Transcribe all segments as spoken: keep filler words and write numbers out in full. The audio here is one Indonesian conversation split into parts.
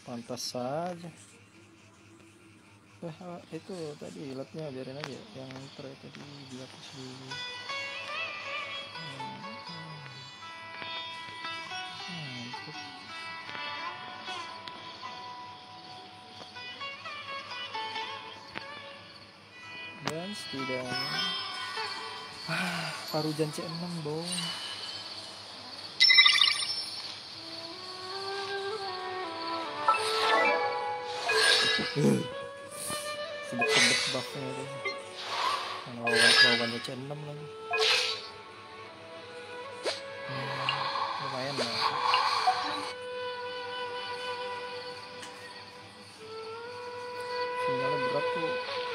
Pantas saja. Eh, itu tadi latnya biarin aja, yang tray tadi dihapus dulu. Mantap. Dan setidaknya ah, Parujan C enam dong. Sedek-sedek buffnya tuh. Lawannya C enam lagi. Hmm, lumayan lah. Sinyalnya berat tuh.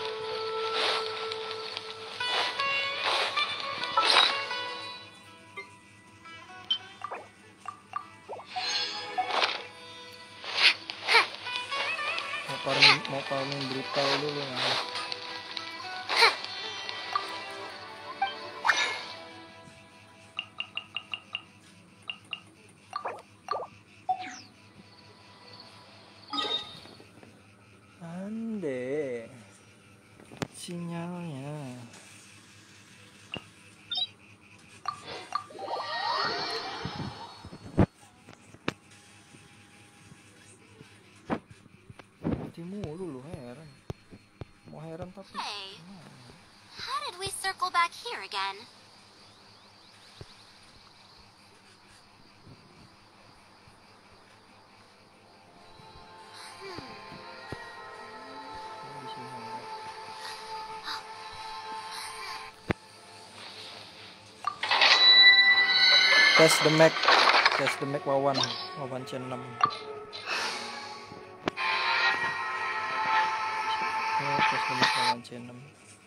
Mau farming, mau farming brutal dulu ya. Ande sinyalnya. Mati mulu lu, heran. Mau heran tapi. Hey, how did we circle back here again? Tes the Mac, tes the Mac Wawan, Wawan C enam. Oh, tes the Mac Wawan C enam.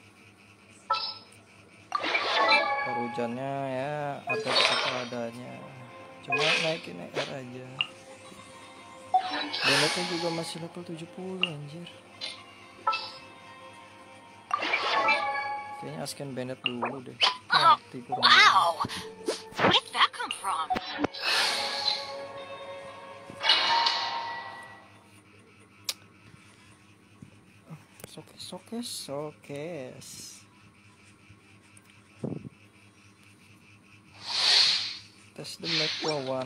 Parujannya ya ada apa adanya. Cuma naikin R aja. Bandetnya juga masih level tujuh puluh anjir. Kayaknya asken Bandet dulu deh. Mati kurang. Wow! Where did that come from? Sokes, sokes, sokes. Tes the Mac Wawan.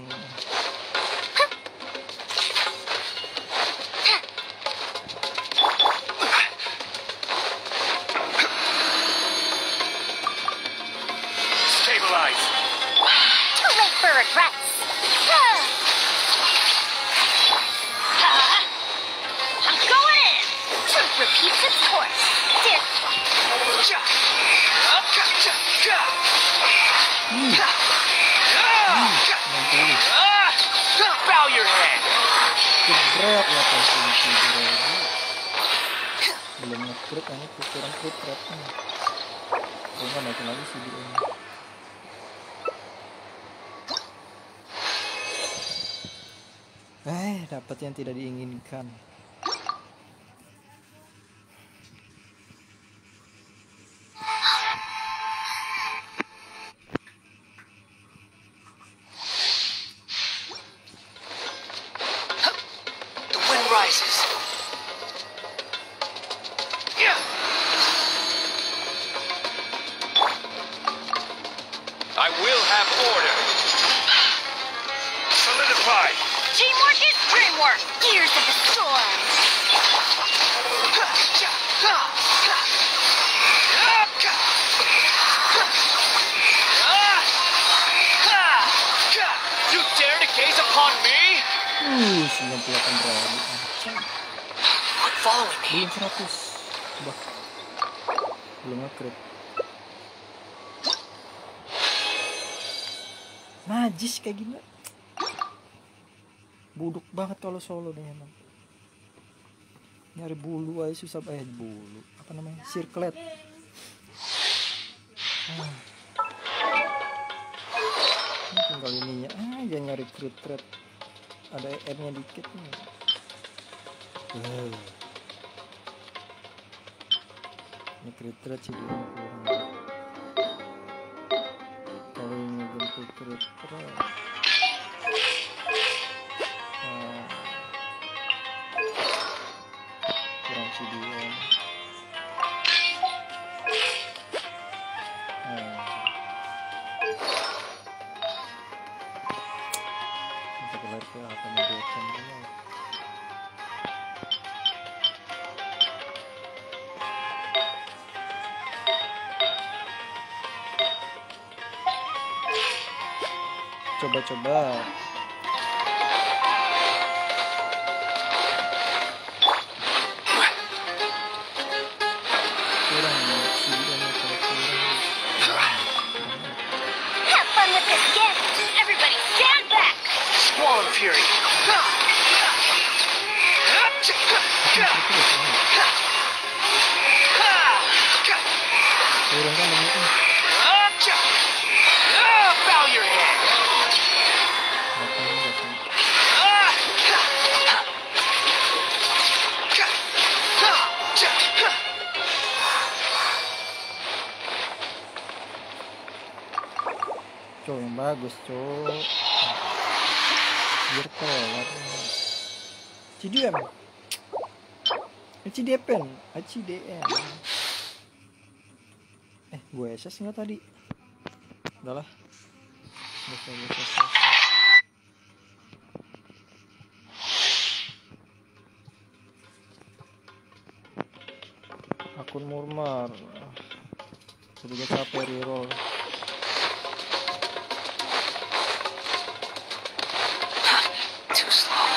Jebret ya konsumsi belum nge-crit ini kurang crit rate-nya. Gue nggak naikin lagi sih dia ini. Eh, dapat yang tidak diinginkan. I will have order. Solidify. Teamwork is dreamwork. Gears of the storm. You dare to gaze upon me? Uh, sembilan puluh delapan ribu. Quit following me. Belum seratus. Bah. Belum nge-crit. Najis kayak gini. Buduk banget kalau solo nih emang. Nyari bulu aja susah banget. Bulu apa namanya, circlet. Ah. Ini tinggal ininya aja nyari crit rate. Ada E M nya dikit nih. Uh. Ini crit rate sih kurang. Kalau ini bentuk crit rate. C D M. Nah. Kita kelar ke apa mediakan dulu. Coba-coba. Kurang ya, C D M kalau kurang. Have fun with this gift. Everybody stand back. Squall and Fury. Kurang kan ini kan. Bow your head. Makanya nggak sih. Cok yang bagus cok. Biar kelar. C D M. C D M. C D M. Eh, gue S S nggak tadi? Udahlah. Bisa, bisa, bisa. Akun murmar. Sudah capek reroll. Too slow.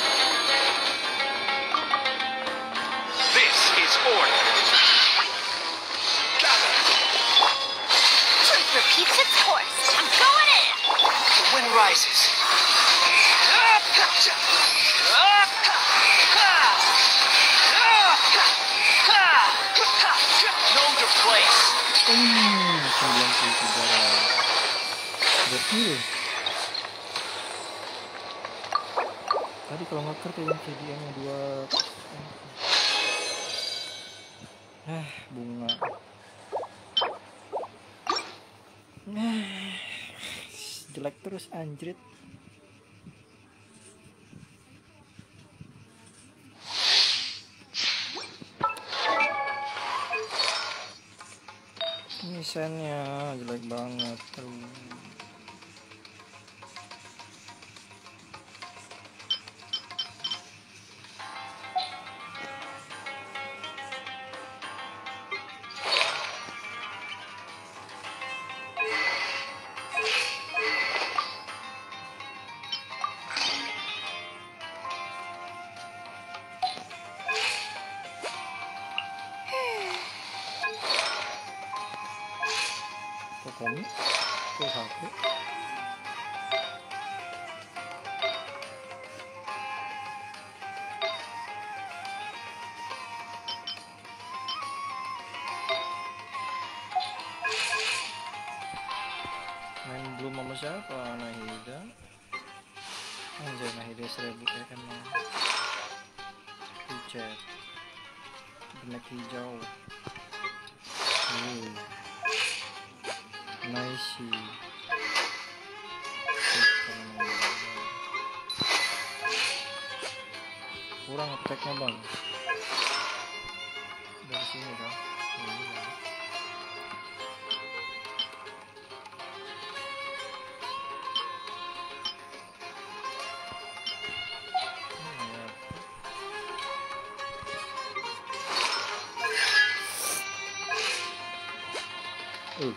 This is order. Gather. Truth repeats its course. I'm going in. The wind rises. Know your place. Hmm, sembilan puluh tiga. Gokil. Tadi kalau ngeker tuh yang C D M nya dua. Ah, bunga. Nah, jelek terus anjrit. Ini sennya jelek banget. Aduh. Komik ke H P. Main belum sama siapa? Nahida. Anjay, Nahida seribu M nya. Chat benek hijau. Hmm. Nice. Kurang attack-nya bang. Dari sini kan. Ini, kan? Uh.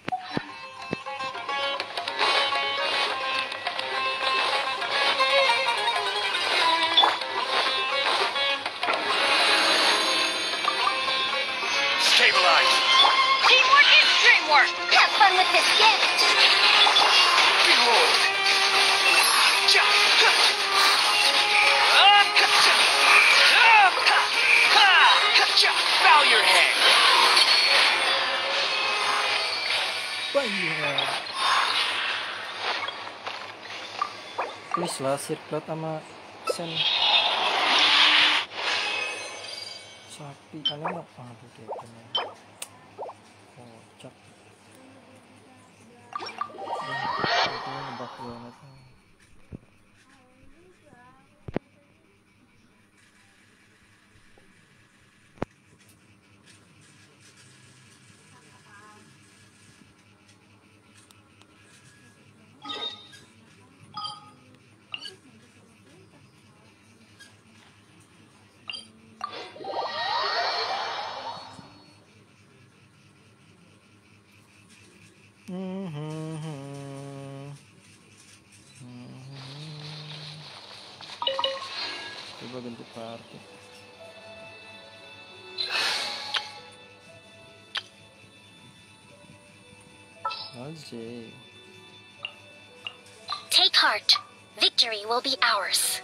Stabilize. Teamwork is dreamwork. Have fun with this gift. Behold. Bow your head. Banyak. Please lah, sirklet sama sen. Sapi kalian mau aduh deh kalian. Kocak. Itu ngebak banget. Coba ganti party. Aja. Take heart. Victory will be ours.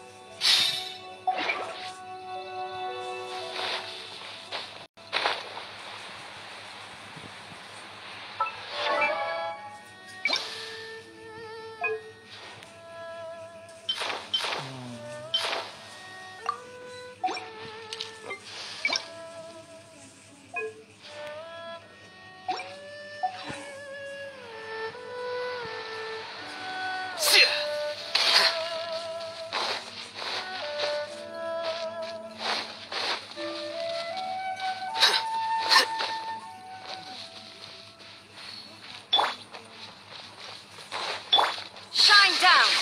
Shine down.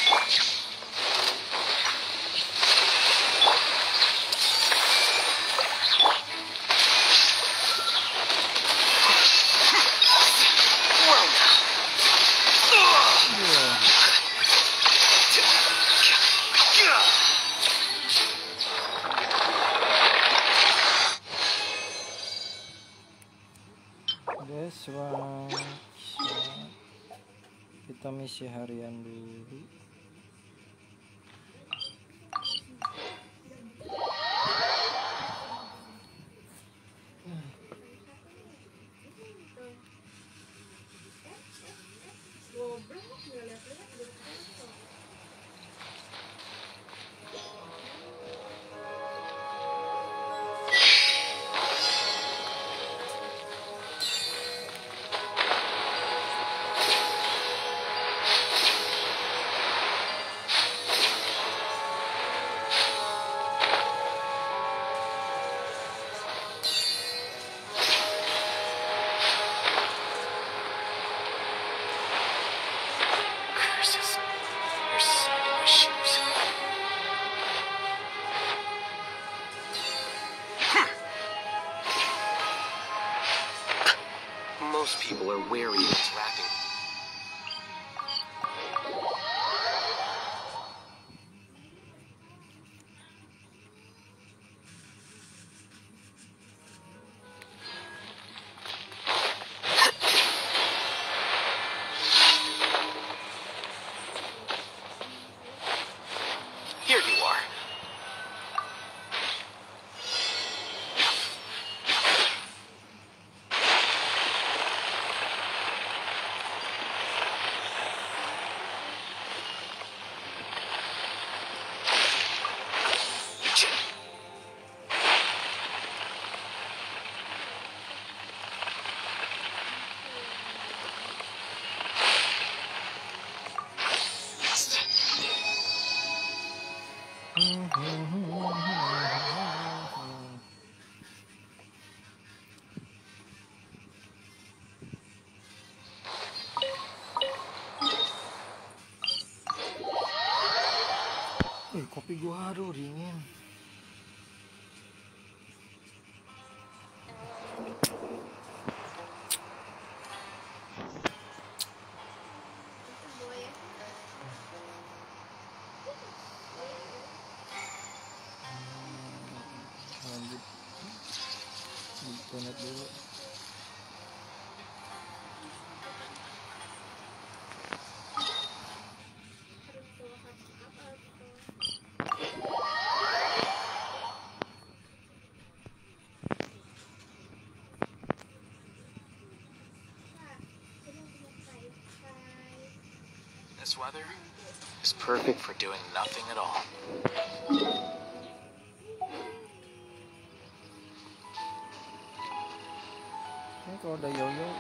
That's one. Kita misi harian dulu. Curses. There's sand in my shoes. Most people are wary of interacting. Here you are. Eh, kopi gua aduh dingin. Lanjut. Internet dulu. This weather is perfect for doing nothing at all. Ini kalau ada yoyo.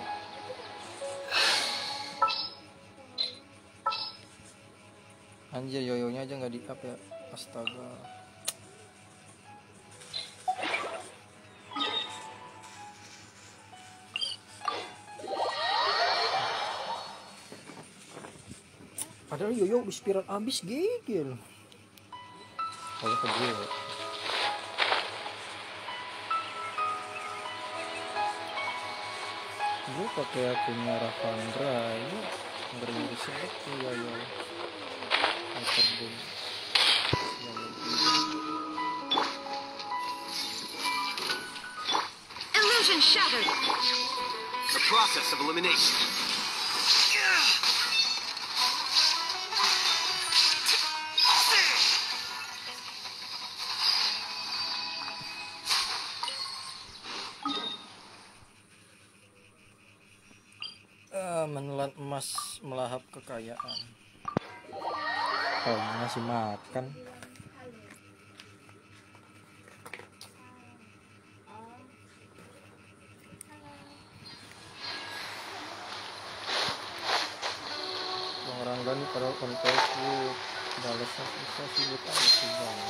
Anjir, yoyonya aja nggak di up ya. Astaga. Padahal yoyo di spiral abis gigil. Kalau ke gue ya. Gue pakai akunnya Ravandra ini ngeri selek tuh yoyo. Hyper Boom. Illusion shattered. The process of elimination. Ah, menelan emas melahap kekayaan. Oh, ngasih makan. Orang gani pada konteksku balasnya susah sih buat sih bang.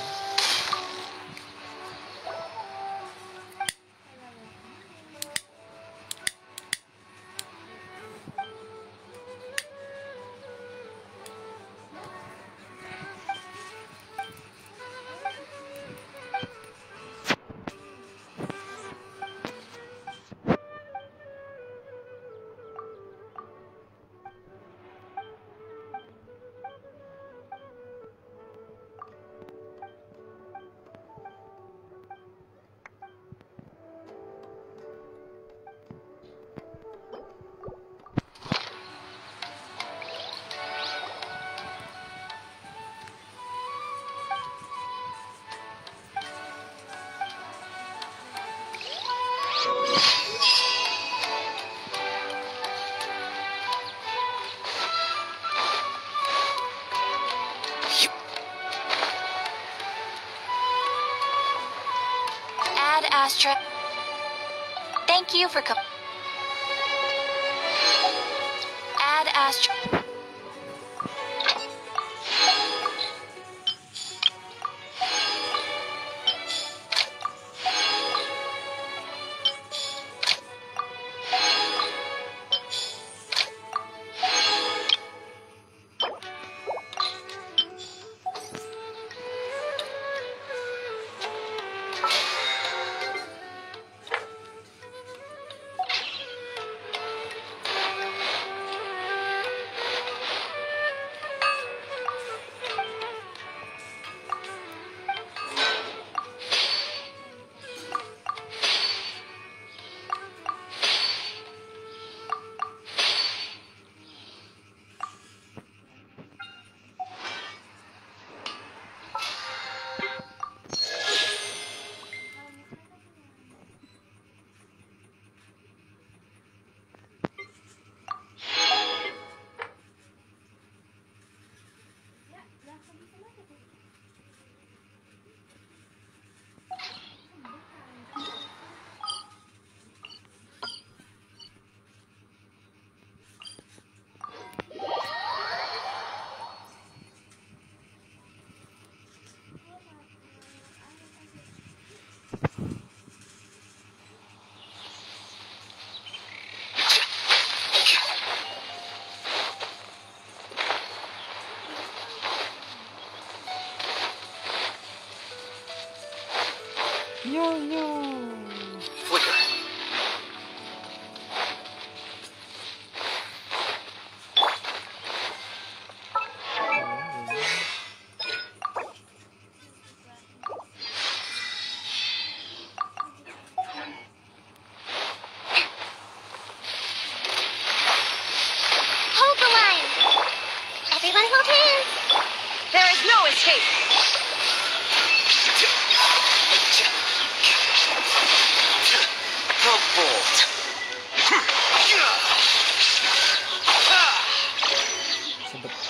Astra. Thank you for coming. Add Astra. Yo yo. Flicker. Hold the line. Everyone hold hands. There is no escape. Sebet.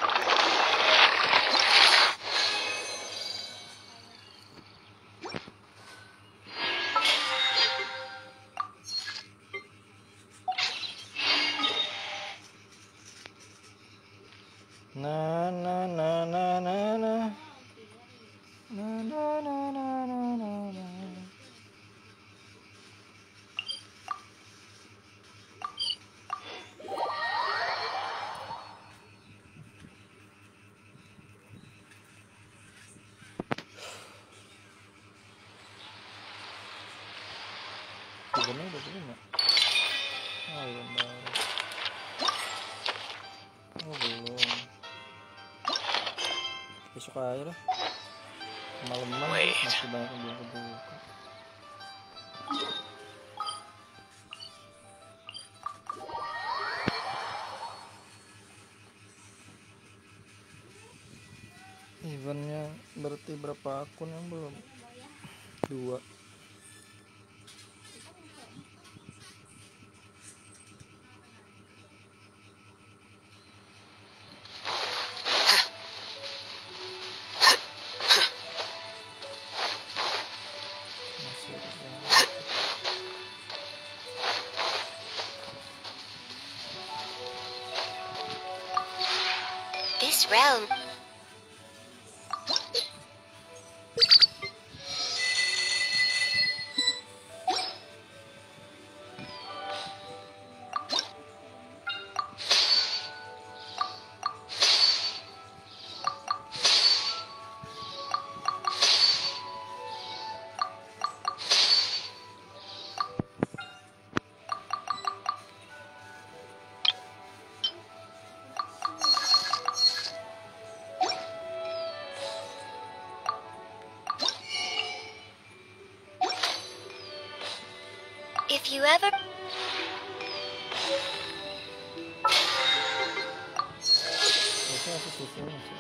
Na na na na na na. Na na na na na na na. Sebenarnya udah belum ya? Oh iya baru. Oh belum. Besok aja lah. Malam-malam Wait. masih banyak yang belum kebuka. berarti berapa akun yang belum? Dua. This realm. If you ever... Harusnya aku susul masuk.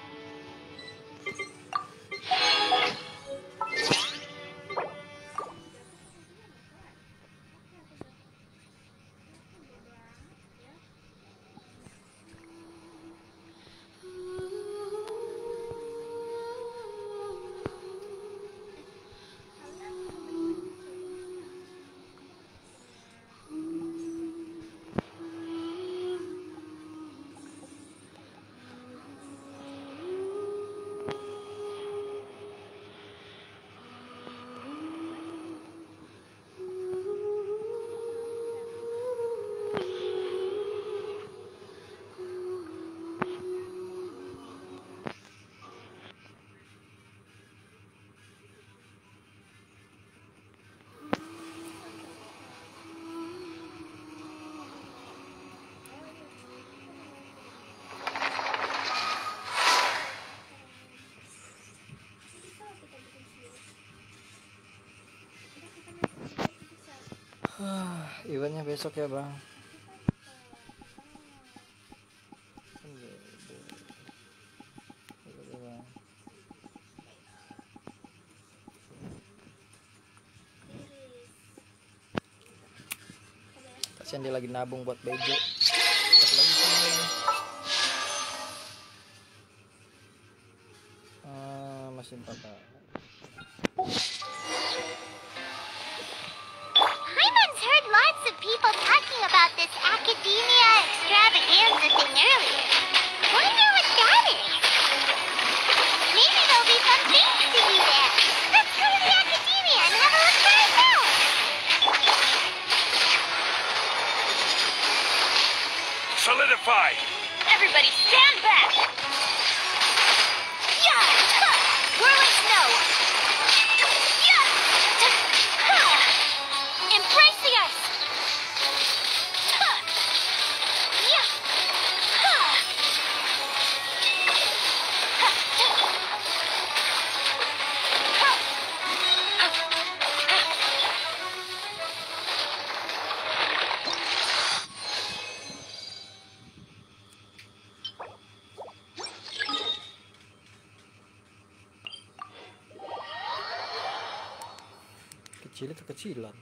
Eventnya besok ya bang. Kasian dia lagi nabung buat bejo. Berapa lagi sih? Ah, masih empat. People talking about this academia extravaganza thing earlier. Wonder what that is. Maybe there'll be some things to do there. Let's go to the academia and have a look for ourselves. Solidify! Everybody stand back! Yeah! Huh. Whirling snow! Yeah! Huh. Embrace the ice! Kecil itu kecilan.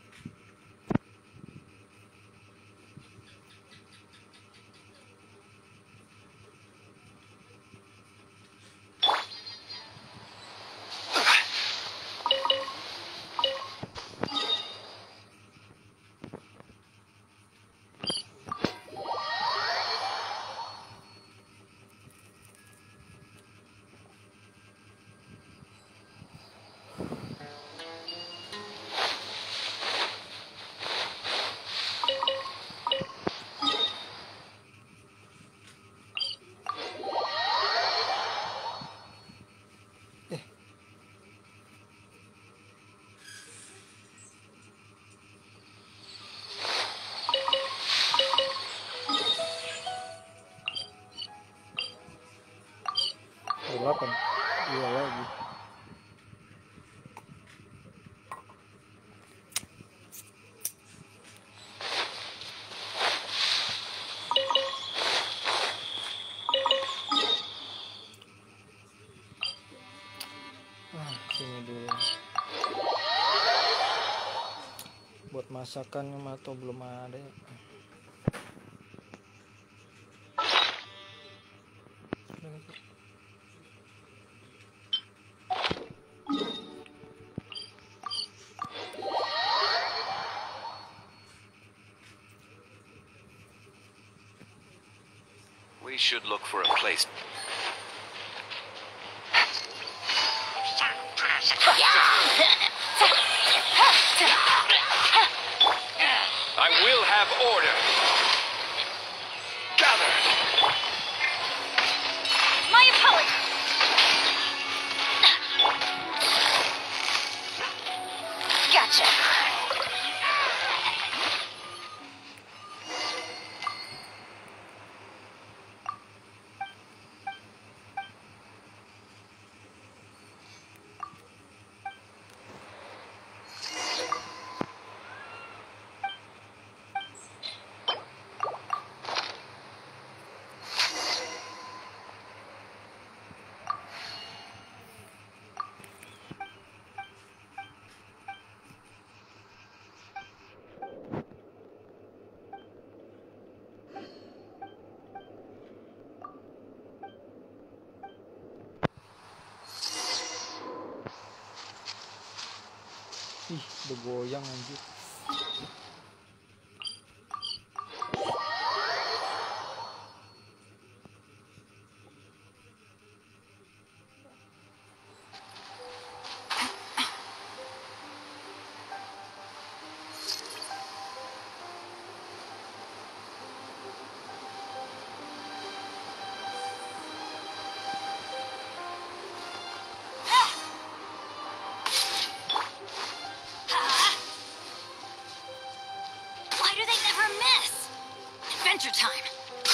masakan atau belum ada ya? We should look for a place. I will have order. Gather. My apologies. Gotcha. Ih, udah goyang anjir. Why do they never miss? Adventure time.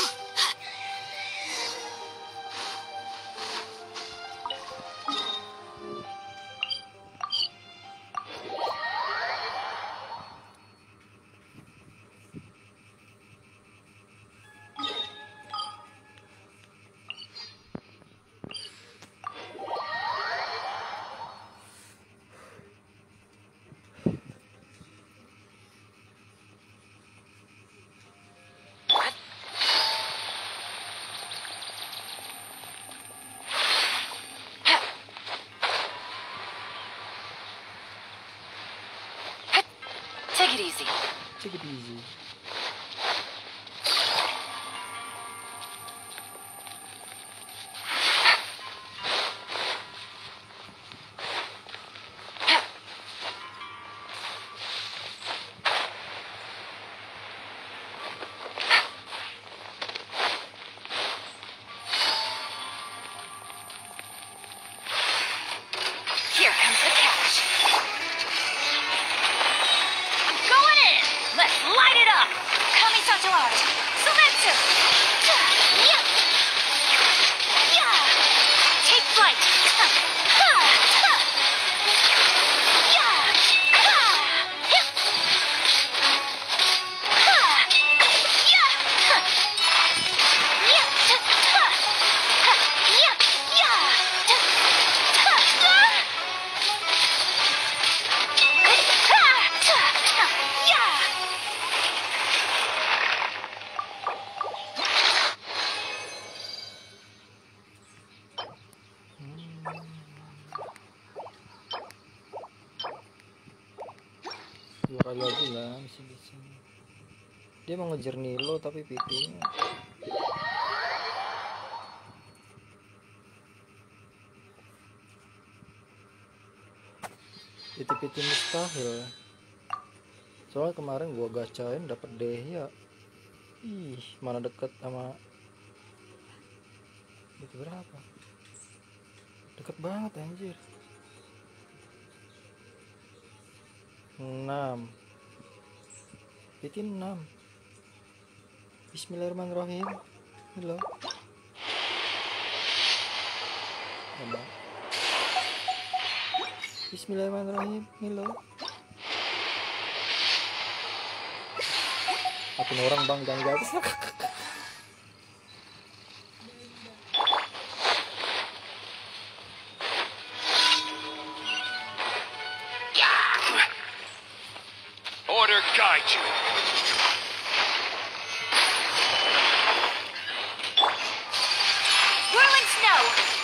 Take it easy. Take it easy. Here comes the catch. I'm going in. Let's light it up. Kamisato art. Sumetsu. Yeah. Yeah. Take flight. Yeah. Dua kali lagi lah masih bisa. Dia mau ngejar Nilo tapi P T-nya P T-P T mustahil. Soalnya kemarin gua gacain dapat Dehya. Ih, mana deket sama itu berapa? Deket banget anjir. enam P T enam. Bismillahirrahmanirrahim. Halo. Halo. Bismillahirrahmanirrahim. Halo. Aku orang bang jangan garis. Order got you. Whirling snow.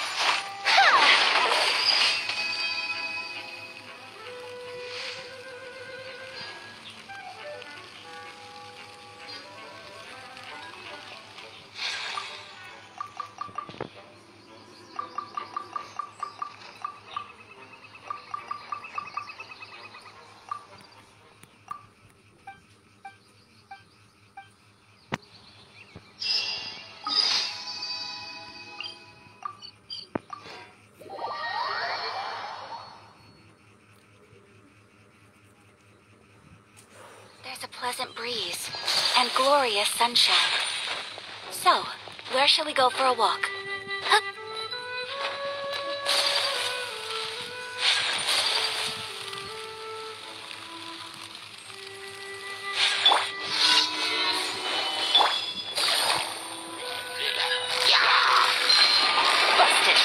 There's a pleasant breeze and glorious sunshine. So, where shall we go for a walk? Huh? Busted.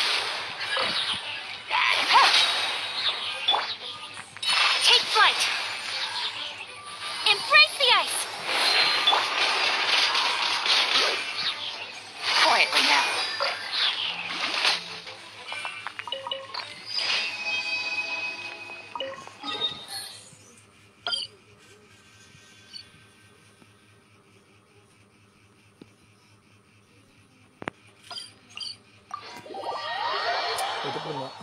Take flight. Embrace the ice. Quietly now. Itu pun ya.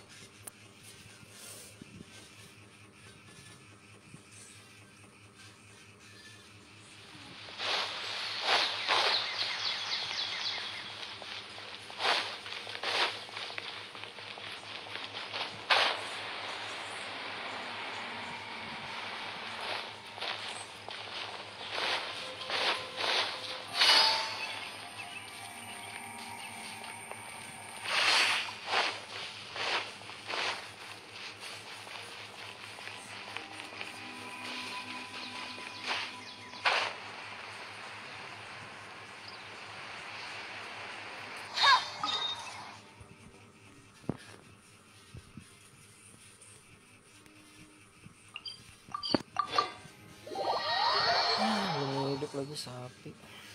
Belum hidup lagi sapi.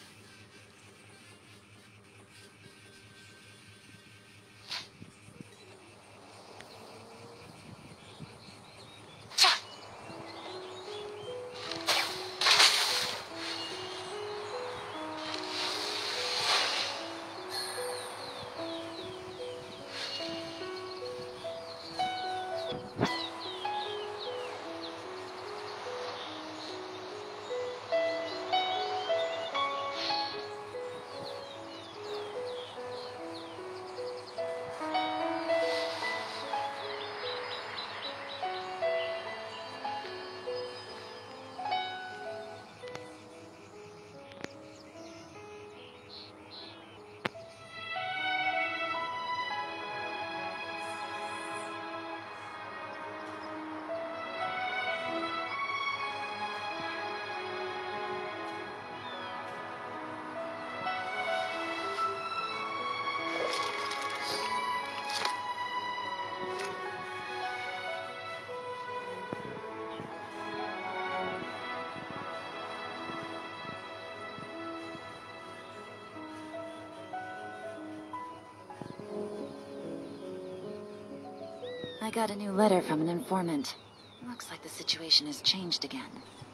I got a new letter from an informant. Looks like the situation has changed again.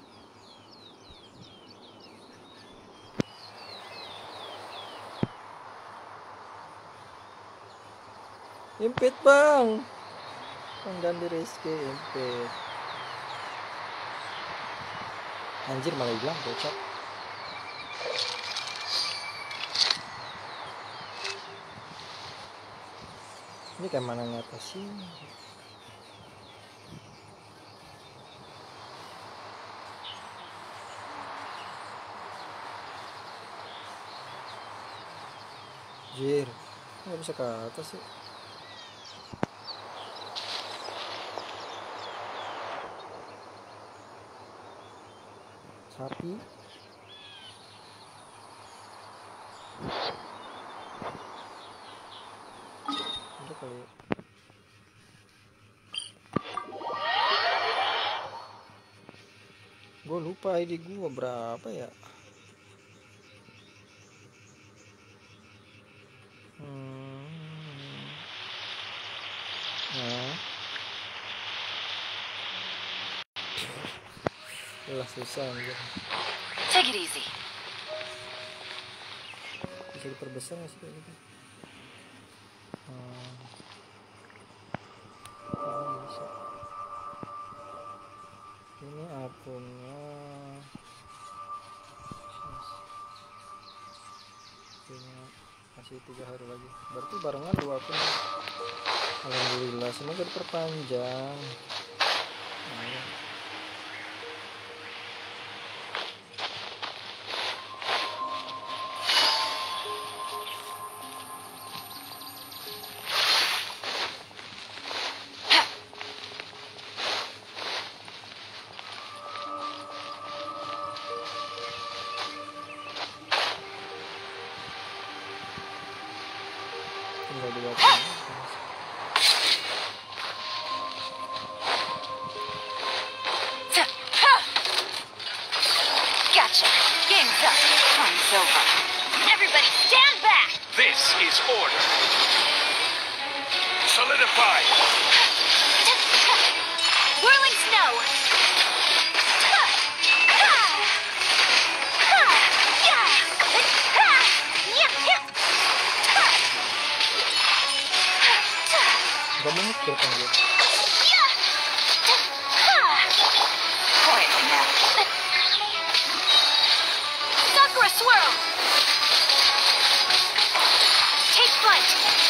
Impit bang. Pengganti Rizky impit. Anjir malah hilang bocah. Ini kayak mana ngatasin? Jir, nggak bisa ke atas sih. Sapi. Udah kali. Gue Gue lupa I D gue berapa ya. Hmm. Nah. Ulah susah anjir. Take it easy. Bisa diperbesar nggak sih kayak gitu? Hmm. Oh, bisa. Ini akunnya. Punya masih tiga hari lagi. Berarti barengan dua akun. Alhamdulillah, semoga diperpanjang. Nah, tinggal dua akun. Gotcha. Game's up. Time's over. Everybody stand back! This is order. Solidify. Whirling snow! Gak mengikir kan dia. Quiet now. Sakura swirl! Take flight!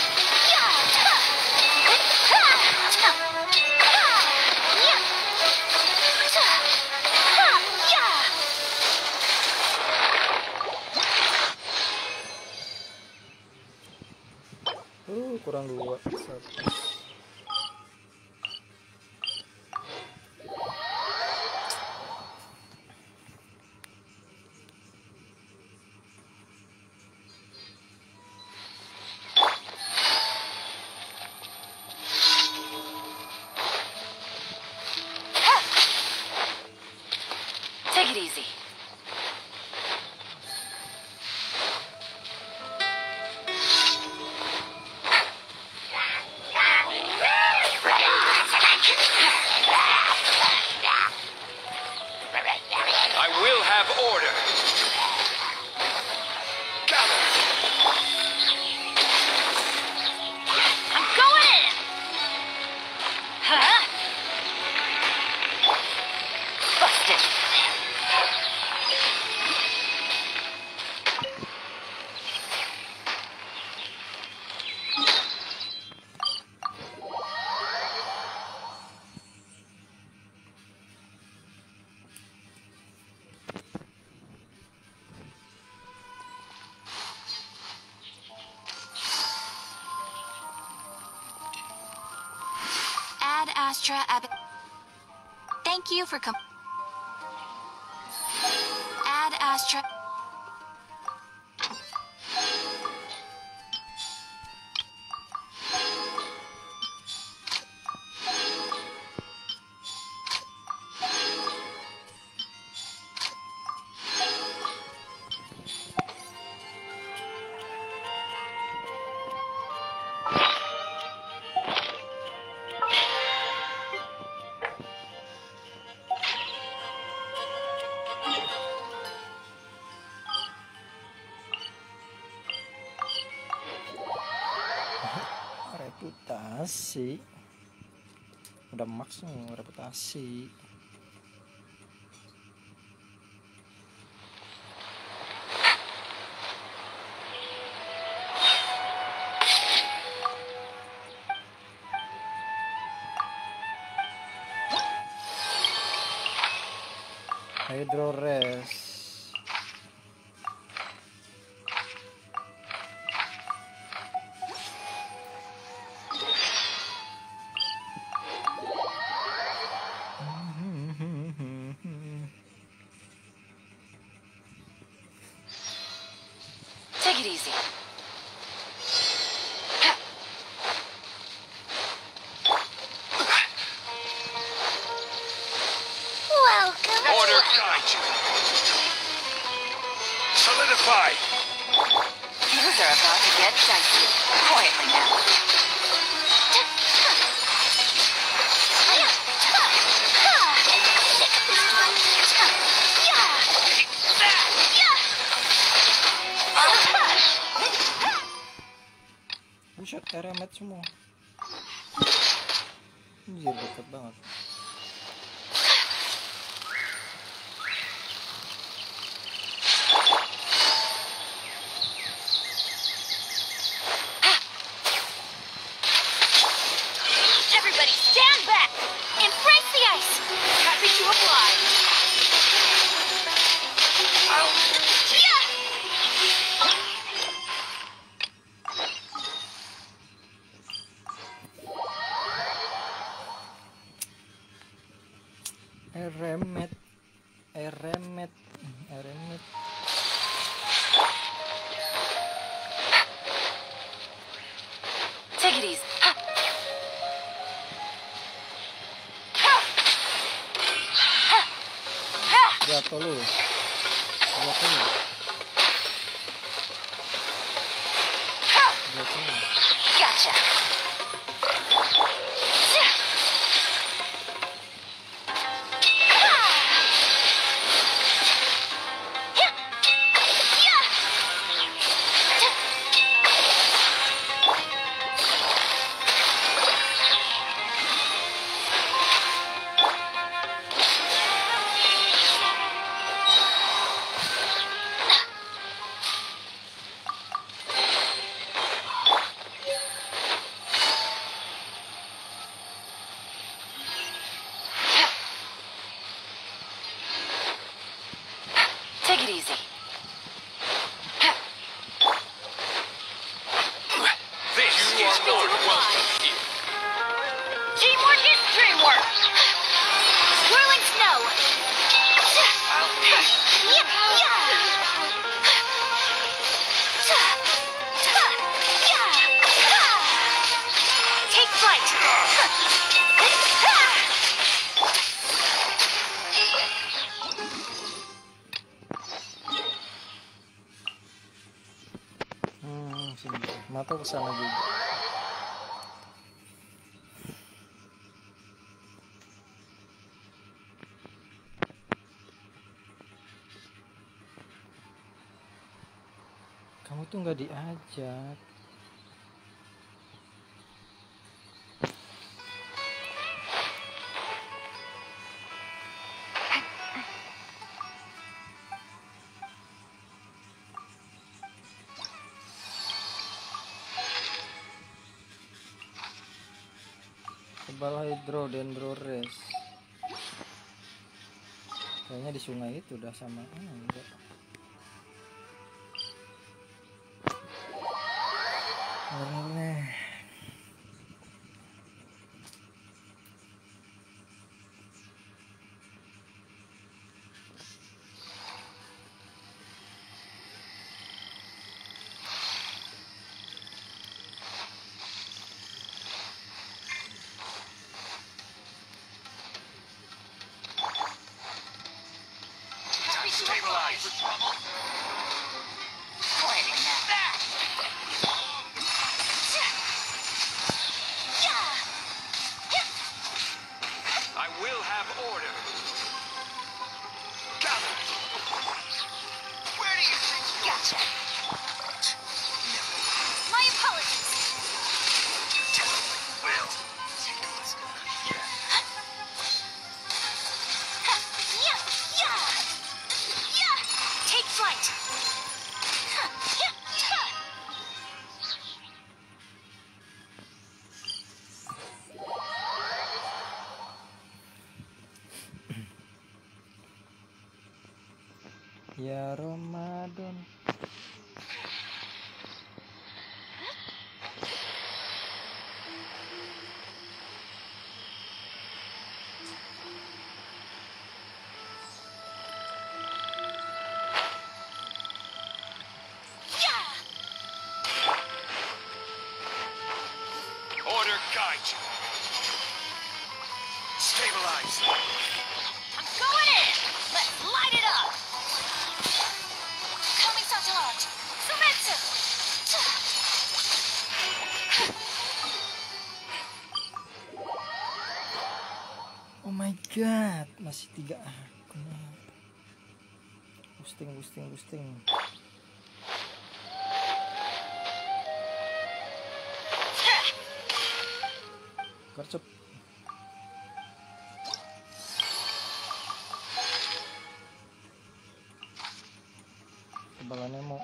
Uh, kurang dua. Satu. Take it easy. I will have order. Gather. I'm going in! Huh? Busted. Ad Astra Ab. Thank you for com. Ad Astra. Reputasi udah max nih, reputasi. Hydrores. Take it easy. Well Order guide you. Solidify. Things are about to get dicey. Quietly now. Buset, eremet semua. Anjir, deket banget. Everybody stand back! Embrace the ice! Happy to oblige! Yeah! Eremet, eremet, eremet. Take it easy. Jatuh lu. Jatuh lu. Jatuh lu. Gotcha. Take it easy. This is order. Welcome here. Teamwork is dreamwork! Swirling snow! I'll need. Yeah, yeah. Yeah. Take flight! Hmm, sini. Mata kesana juga. Kamu tuh nggak diajak. Tebal hydrodendrores. Kayaknya di sungai itu udah sama. Ah, enggak. Aneh. Stabilize. Quietly now. I will have order. Gather. Where do you think you're Gotcha. My apologies! Will? Yeah, yeah. Yeah. Take flight! Ya Ramadan. Order guide you. Stabilize. I'm going in! Light it up! Kami-Satellite! Sumetsu! Oh my god, masih tiga akun. Boosting, boosting, boosting. Gercep. Tebalannya mau.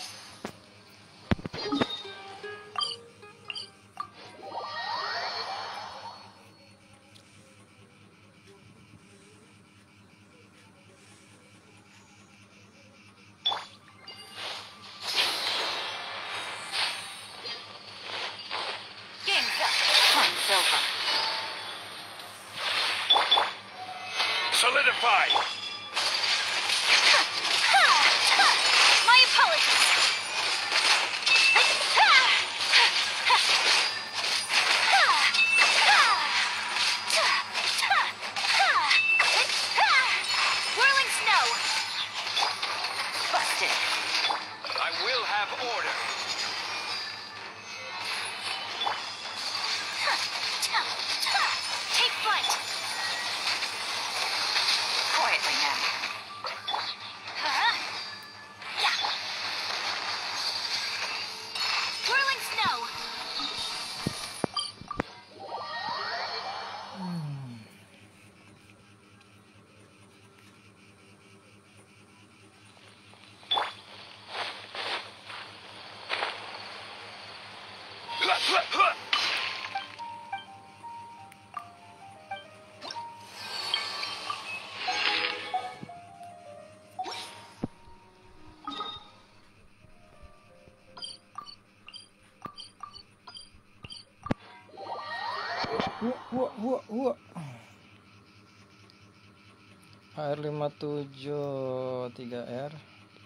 Game's up. Hunt's over. Solidify! My apologies. Whirling snow. Busted. I will have order. Take flight. Quietly now. Huh? Yeah. Whirling snow. Wah, wah, wah, wah. H R lima tujuh tiga R.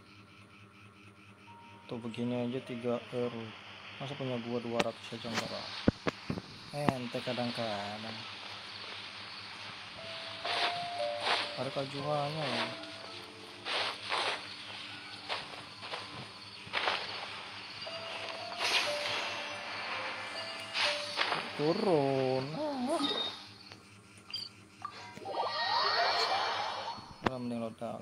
Tuh begini aja tiga R. Masa punya gua dua ratus aja enggak lah. Ente kadang-kadang. Ada kajuannya ya. Turun. Malah mending lo tahu.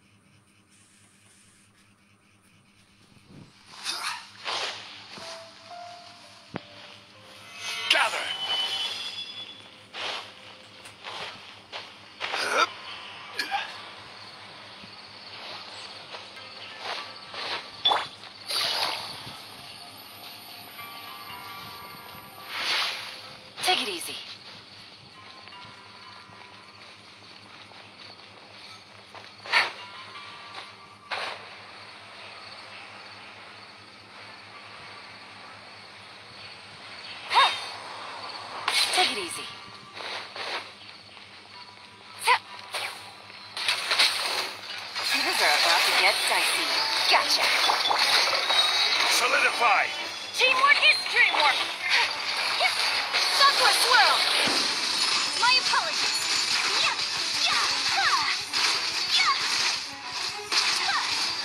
Gather! Take it easy. Take it easy. Things are about to get dicey. Gotcha. Solidify! Teamwork is dreamwork. Southwest swirl. My apologies. Yeah, yeah, ha, yeah. Ha,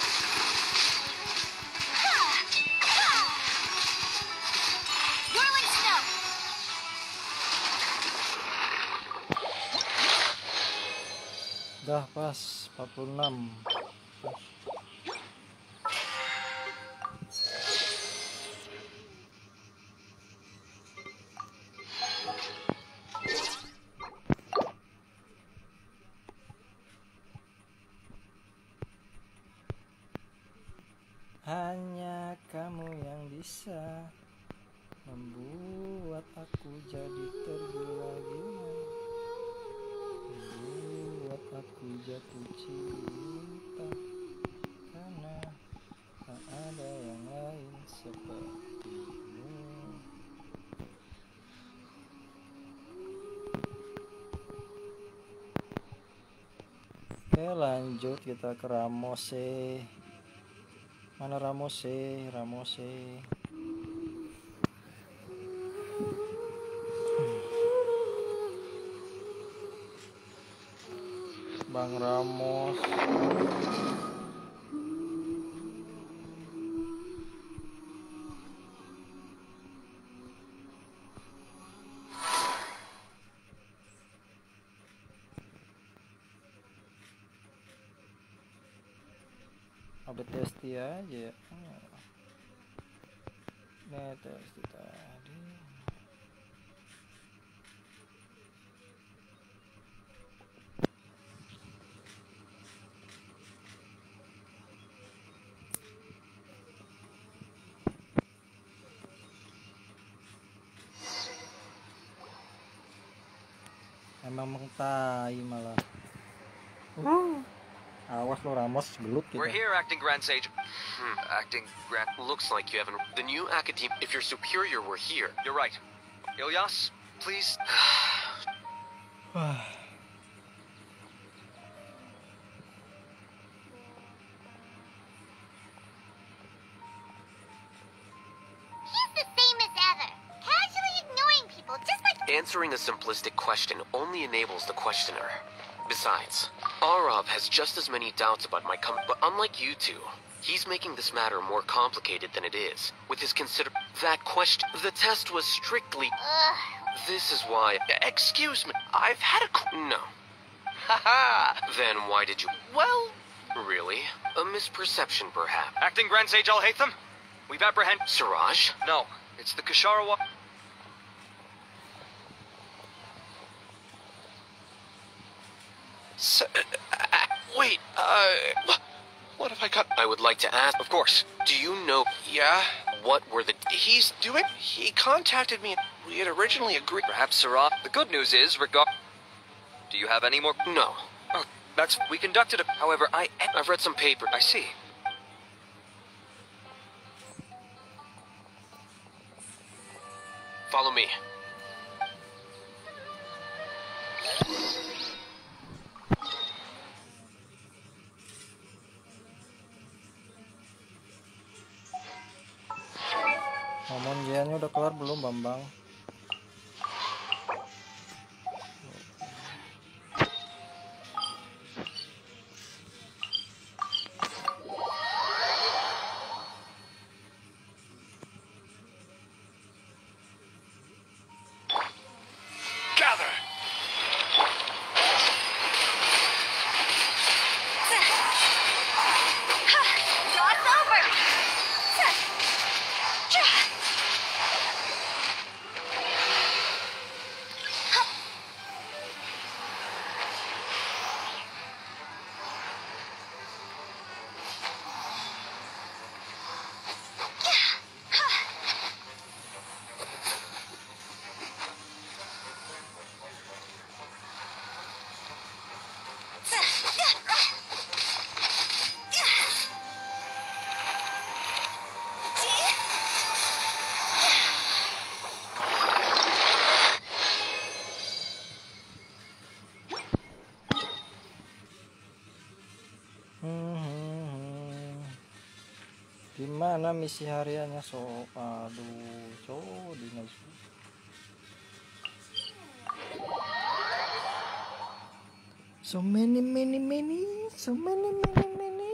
ha, ha. Whirling snow. Dah pas empat puluh enam. Hanya kamu yang bisa membuat aku jadi tergila-gila, membuat aku jatuh cinta, karena tak ada yang lain sepertimu. Oke, lanjut kita ke Ramose. Mana Ramose? Ramose. Bang Ramos. Update testi aja ya. Nah, testi tadi. Emang mengtai malah. Uh. Awas lo Ramos, gelut kita. We're here, acting Grand Sage. Hmm, acting Grand. Looks like you haven't. The new academy. If your superior were here. You're right. Ilyas, please. He's the same as ever. Casually ignoring people just like... Answering a simplistic question only enables the questioner. Besides, Arab has just as many doubts about my com- but unlike you two, he's making this matter more complicated than it is. With his consider- That question- The test was strictly- Ugh. This is why- Excuse me, I've had a qu- No. Haha! Then why did you- Well, really? A misperception, perhaps. Acting Grand Sage Al Haytham? We've apprehended. Siraj? No, it's the Kasharawa. S- uh, uh, wait, uh... What have I got? I would like to ask... Of course. Do you know... Yeah, What were the... he's doing. He contacted me. We had originally agreed. Perhaps, Sarah. The good news is, regard. Do you have any more? No. Oh, that's. We conducted a. However, I. I've read some paper. I see. Follow me. Ngomong Jiannya udah keluar belum, Bambang? Gather. It's over. Hmm, gimana misi hariannya so? Aduh, so dinas. So many, many, many, so many, many, many.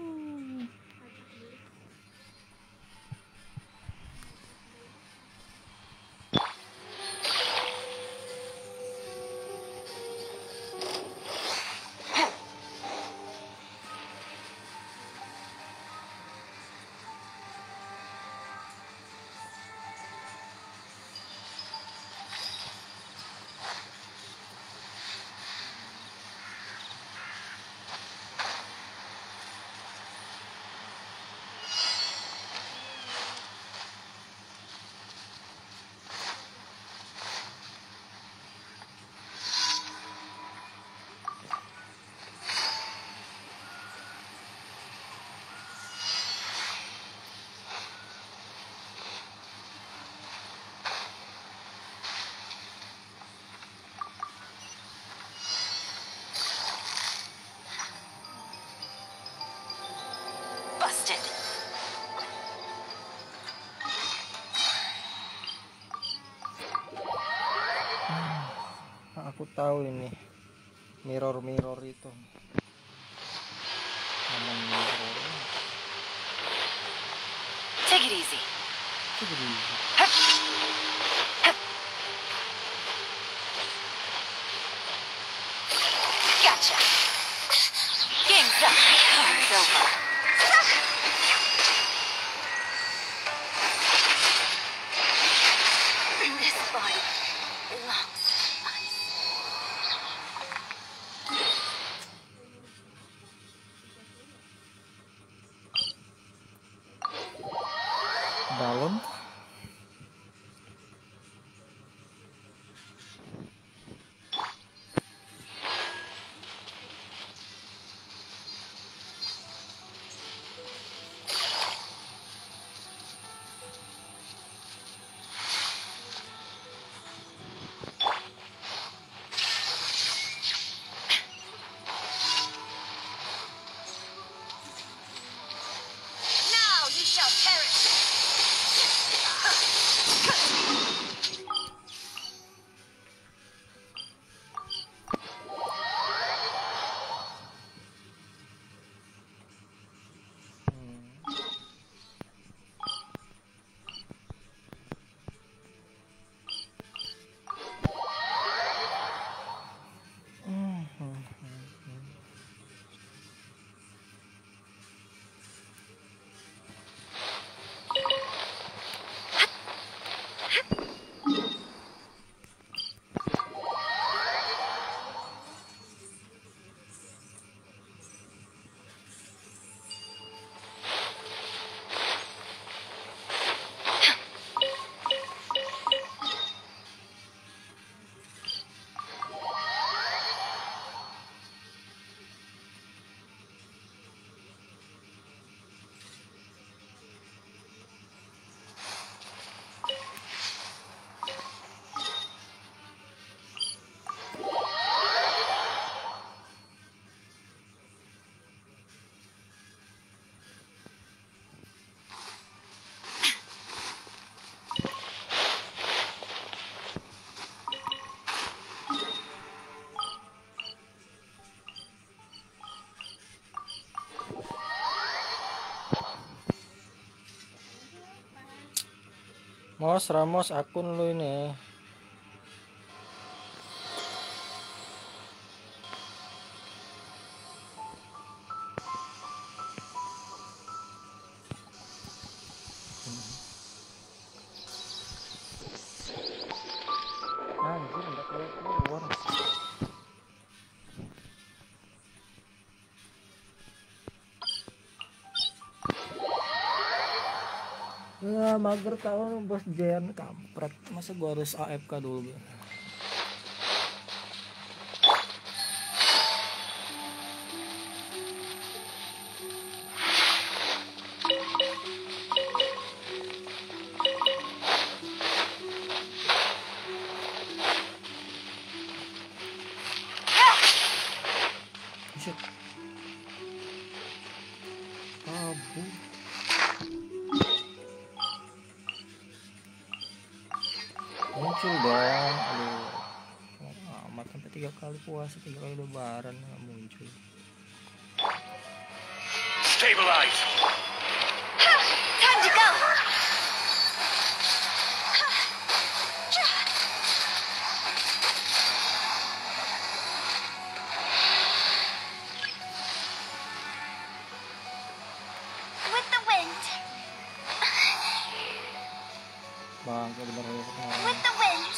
Busted. Aku tahu ini mirror mirror itu. Taman mirror. Take it easy. Take it easy. Gotcha. Game's up. It's over. This body belongs to us. Dalam. Now you shall perish. Mos Ramos akun lu ini. Anjir enggak keluar. Ya mager tau bos Jen kampret. Masa gua harus A F K dulu. Shit. Kabur. Muncul dong, aduh amat sampai tiga kali puasa, tiga kali lebaran nggak muncul. Stabilize. Time to go. With the wind. Bang, bener With the wind.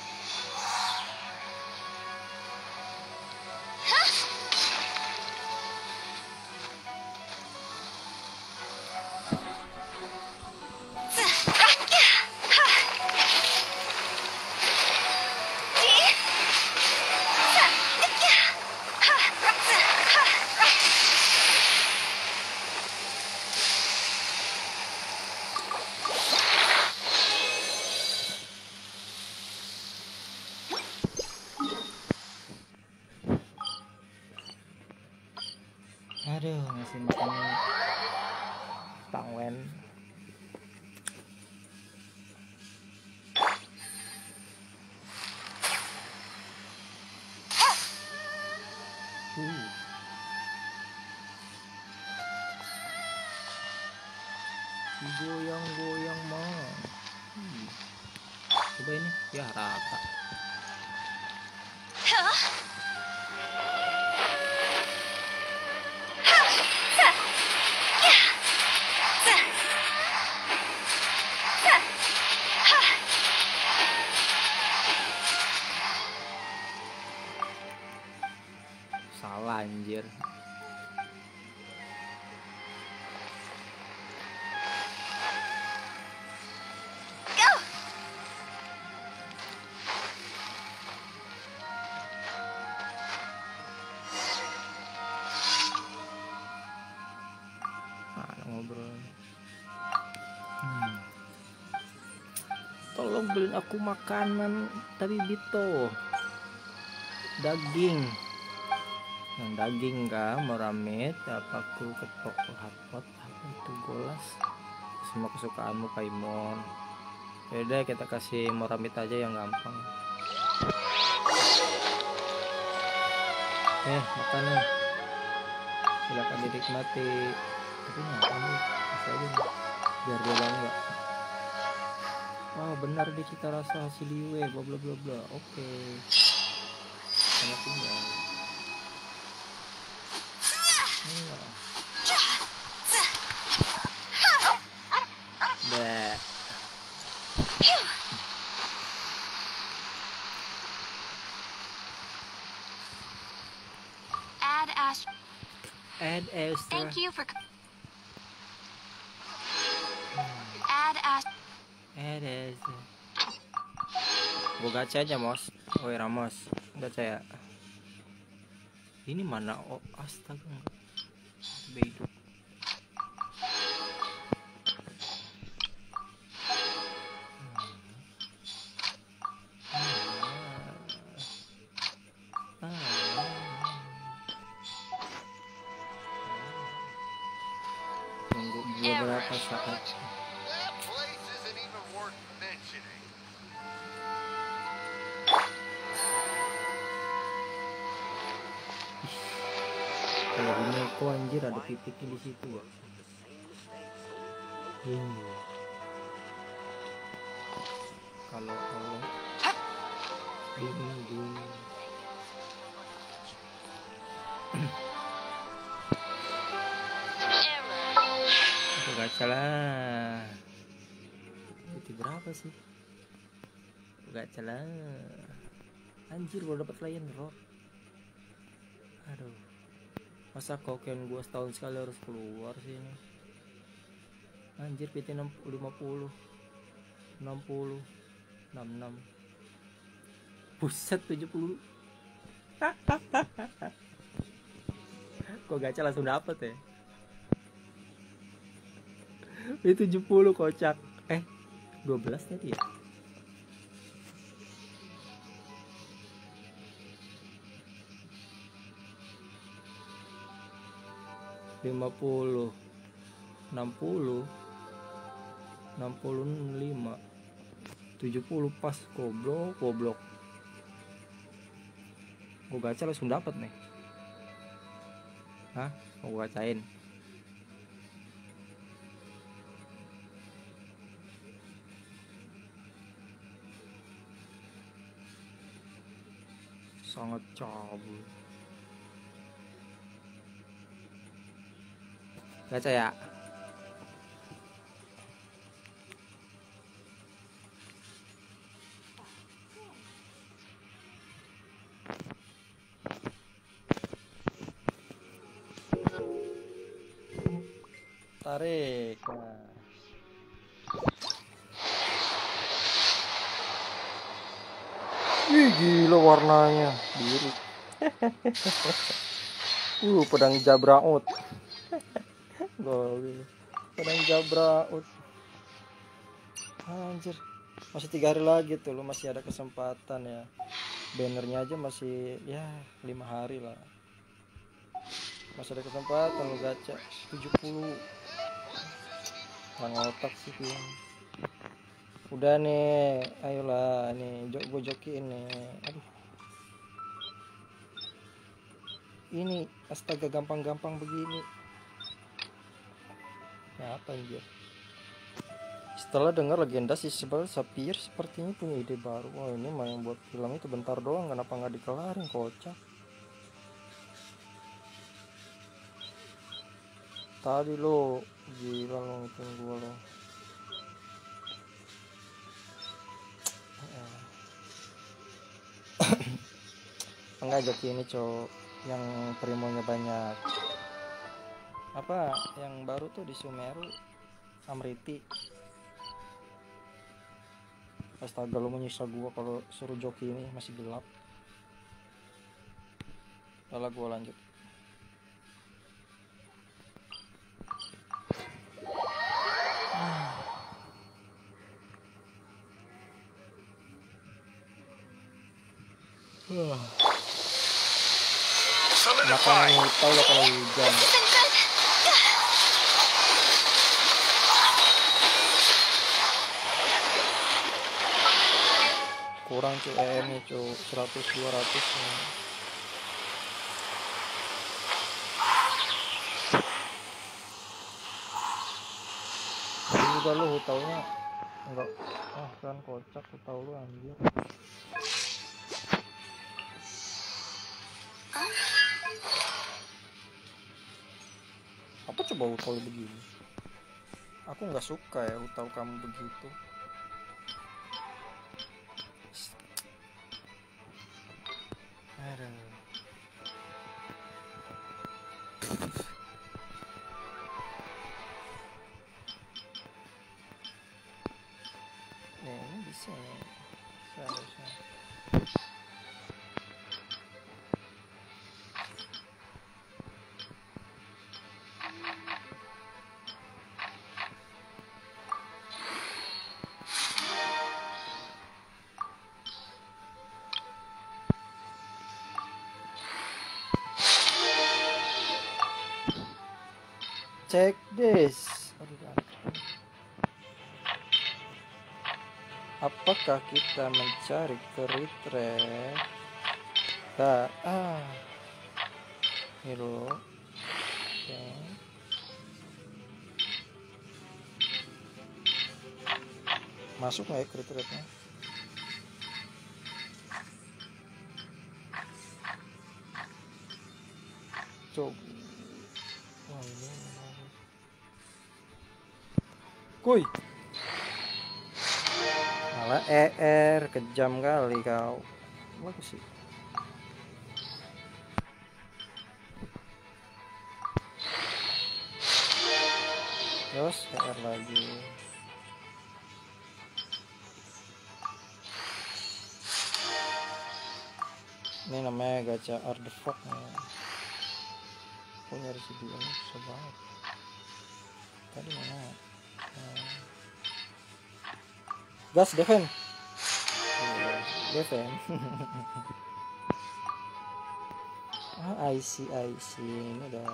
Aduh, masih makan tangwen. Uh. Goyang-goyang mah. Hmm. Coba ini ya rata. Salah anjir. Ngobrol. Hmm. Tolong beliin aku makanan tapi Bito. Daging. Yang daging kah, meramit, apa aku ketok hotpot, apa itu golas. Semua kesukaanmu Paimon. Yaudah kita kasih meramit aja yang gampang. Eh, makan nih. Silakan dinikmati. Tapi ngapain nih? Bisa aja nih. Biar dia bangga. Wah benar di cita rasa hasil liwe bla bla bla bla. Oke. Sangat tinggal. Nah. Bah. Ad Astra. Ad Astra. Thank you for. Ad Astra. Ad Astra. Gua gacha aja Mos. Oi Ramos, gacha ya. Ini mana? Oh astaga. Beiduk. Tunggu beberapa saat. That place isn't even worth mentioning. Kalau ini kok anjir ada titiknya di situ ya. Hmm. Kalau kalau ini di aku gacha lah. Itu berapa sih? Gacha lah. Anjir gua dapat lion rock. Aduh. Masa koken gua setahun sekali harus keluar sih ini. Anjir P T lima puluh enam puluh enam puluh enam Buset tujuh puluh. Kok gacha langsung dapet ya? Ini tujuh puluh kocak. Eh dua belas tadi ya? lima puluh enam puluh enam puluh lima tujuh puluh pas goblok goblok. Gue gacha langsung dapat nih. Hah? Mau gue gacain? Sangat cabul. Gacha ya. Tarik. Nah. Wih gila warnanya biru. uh pedang Jabraut. Gol. Pedang Jabraut. Anjir. Masih tiga hari lagi tuh, lu masih ada kesempatan ya. Bannernya aja masih ya lima hari lah. Masih ada kesempatan lu gacha tujuh puluh. Lang otak sih tuh. Udah nih, ayolah nih, jok gue jokiin nih. Aduh. ini astaga gampang-gampang begini. Ya apa anjir? Setelah dengar legenda si Sibel Sapphire sepertinya punya ide baru. Wah ini mah yang buat film itu bentar doang, kenapa nggak dikelarin, kocak. Tadi lo gila lo ngitung gua lo. Enggak joki ini cowok yang primonya banyak. Apa yang baru tuh di Sumeru Amriti. Astaga lo menyiksa gua kalau suruh joki ini masih gelap. Lalu gua lanjut. Wah. Makanya tahu ya kalau hujan. Kurang cu E M nya cu seratus dua ratus. Ini juga lu taunya enggak. Ah kan kocak, lu tahu lu anjir. Apa coba lu tahu begini? Aku nggak suka ya lu tahu kamu begitu. Aduh. Nih, ini bisa nih. Seharusnya. Check this. Apakah kita mencari ke retreat? Nah, ah, hero. Oke. Masuk nggak ya ke retreatnya? Coba. Wah ini. Kuy. Malah E R, kejam kali kau. Bagus sih. Terus E R lagi. Ini namanya gacha artifact nih. Aku nyari C D ini susah banget. Tadi mana? Nah. Gas Deven. Deven. Ah, I see, I see. Ini udah.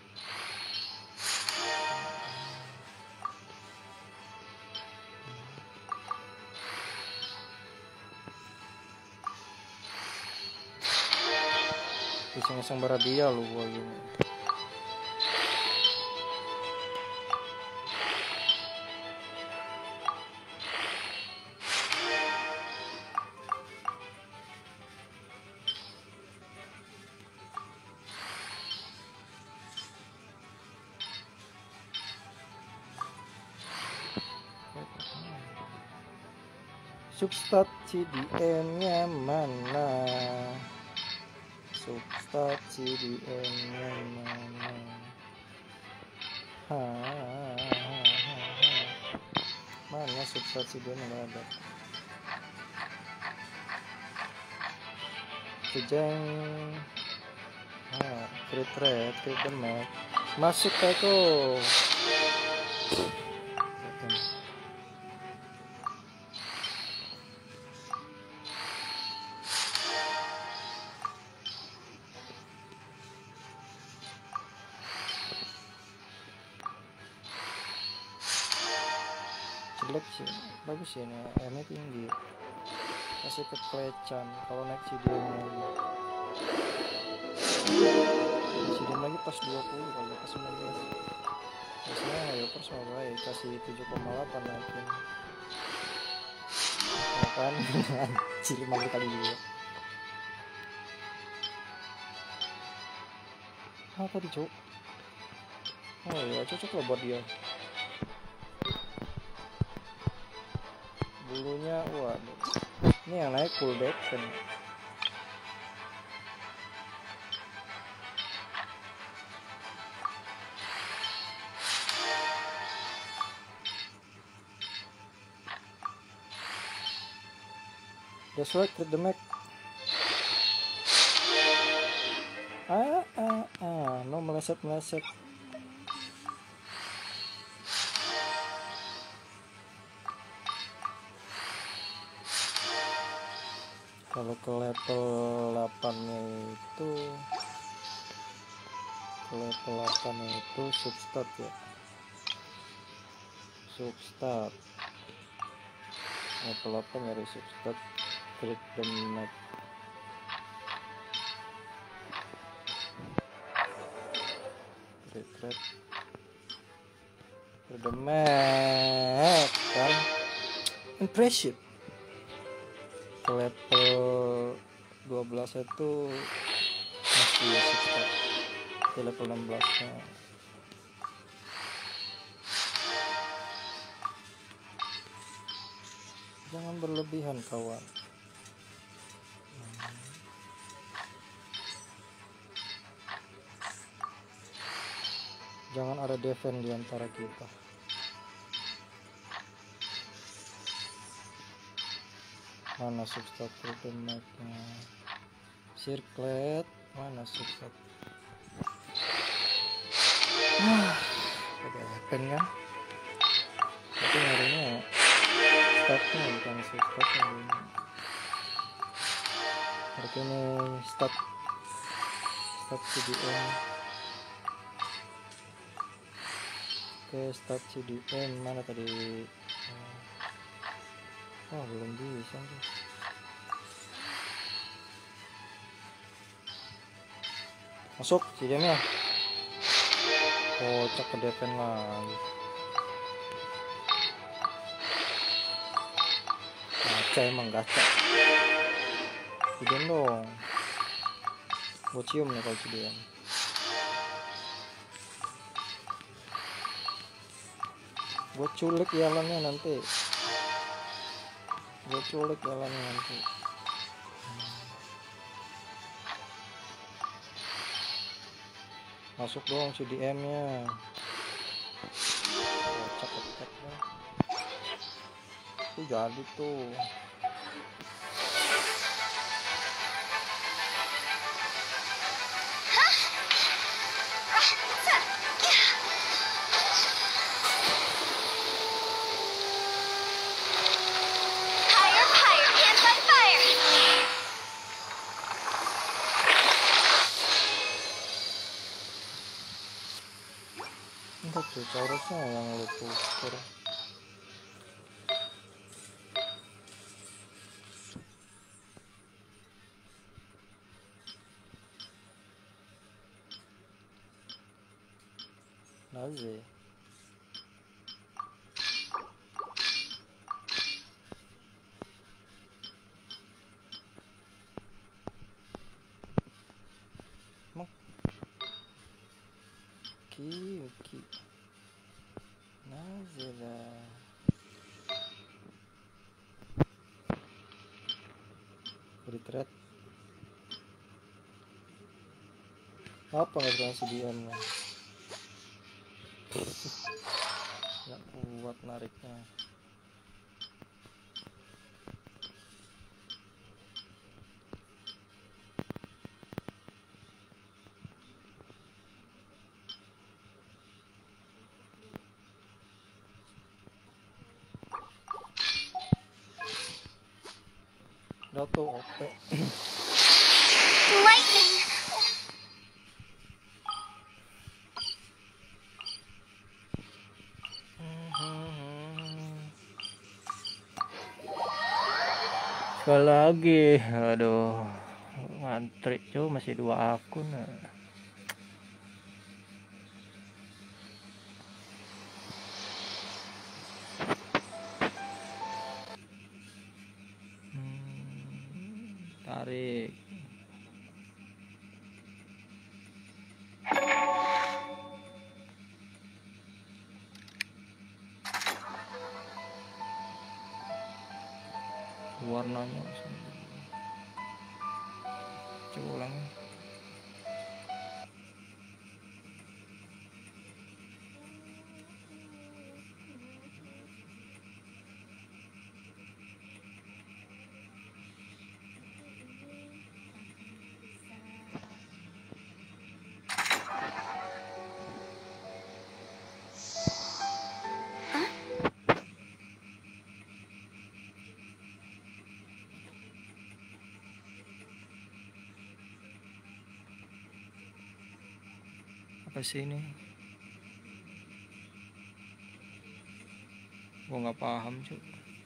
Iseng-iseng beradia lu gua gini. Substat C D M-nya mana? Substat C D M-nya mana? Ha, ha, ha, ha. Mana substat C D M yang ada? Kejang. Ah, retreat, retreat the map. Masuk Teko. Jelek sih, bagus sih ini, M-nya tinggi. Kasih ke Klechan kalau naik C D M-nya. pas dua puluh kalau pas sembilan belas. Biasanya Yoppers mah baik, kasih tujuh koma delapan naikin. Ya kan, anjir lima kali juga. Apa tadi cok? Oh ya cocok lah buat dia. Bulunya, waduh. Ini yang naik full back kan. That's right, hit the Mac. Ah, ah, ah, no meleset meleset. Kalau ke level delapan-nya itu, ke level delapan-nya itu substat ya, substat. Level delapan nyari substat. Klik the map. Retreat the map kan. Impressive. Ke level dua belas itu masih substat. Ke level enam belas nya jangan berlebihan kawan. Jangan ada defend di antara kita. Mana substat ultimate-nya? Circlet, mana substat? Ah, ada defend kan? Tapi nyarinya statnya bukan substatnya dulu. Berarti ini stat, stat C D M. Oke, start C D M mana tadi? Oh, belum bisa tuh. Masuk C D M nya. Kocak ke defend lagi. Gacha emang gacha. C D M dong. Gue cium nih kalau C D M. Gue culik jalannya nanti. Gue culik jalannya nanti. Masuk dong C D M nya. Cakep-cakep deh. Itu jadi tuh. Enggak tuh, seharusnya yang lu putar. Nazi. Mak. Oke, oke. Nazi lah. Retreat. Apa nggak berani C D M nya? Nggak kuat nariknya. Dato O P. Lightning! Sekali lagi, aduh, ngantri cuy, masih dua akun. tarik. Warnanya coba ulang. Apa sih ini? Gua nggak paham cuy.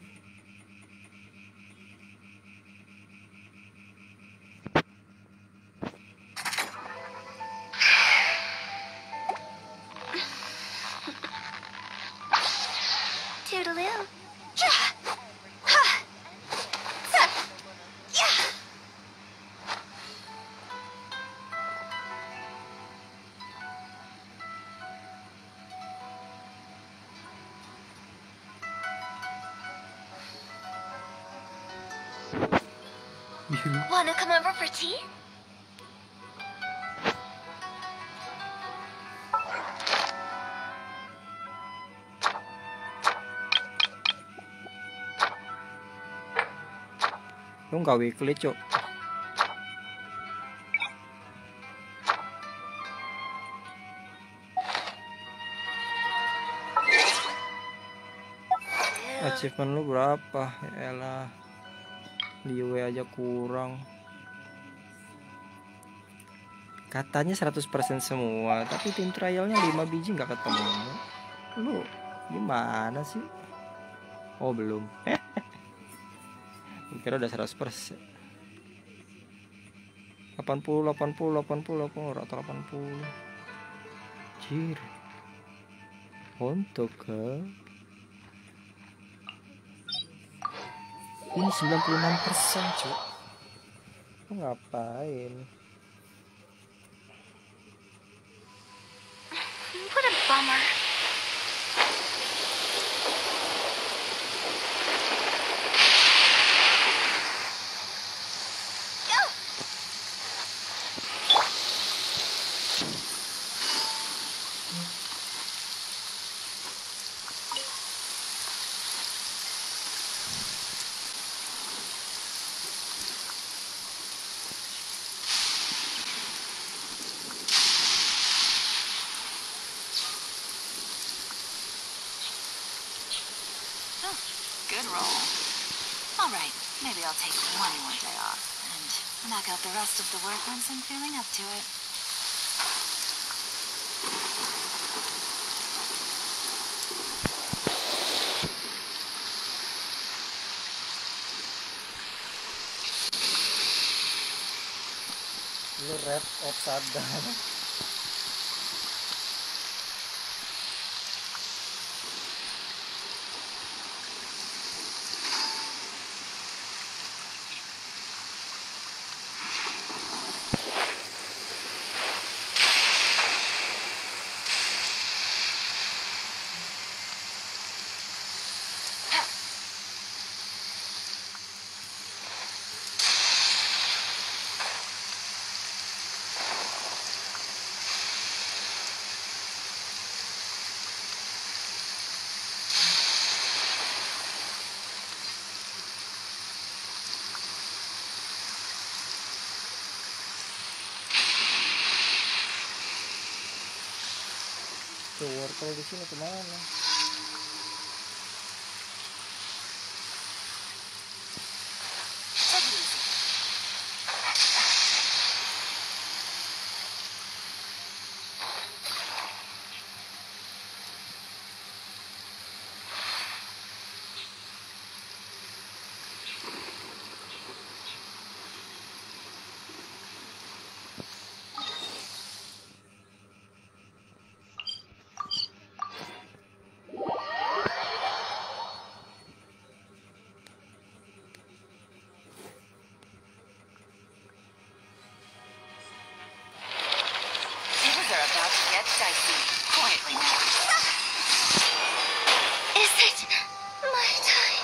Toodaloo. Yeah. Huh. Huh. Yeah. Wanna come over for tea? Lu nggak weekly cuk. Achievement lu berapa? Ya elah, Liwe aja kurang. Katanya seratus persen semua, tapi tim trialnya lima biji nggak ketemu. Lu gimana sih? Oh belum. Kira udah seratus persen. delapan puluh, delapan puluh, delapan puluh, delapan puluh, rata delapan puluh. Jir. Untuk ke ini sembilan puluh enam persen, cuy. Lu ngapain? What a bummer. Good roll. All right, maybe I'll take one more day off and knock out the rest of the work once I'm feeling up to it. Lu red of sadar. Tuh wortel di sini kemana? Take it easy. are about to get dicey. Quietly now. Is it my time?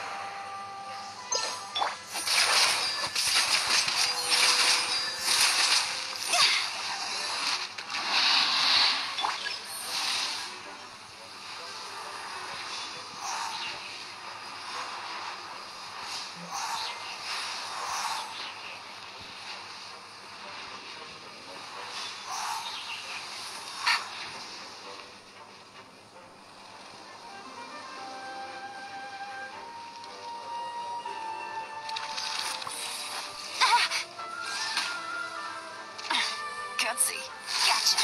Gutsy. Gotcha.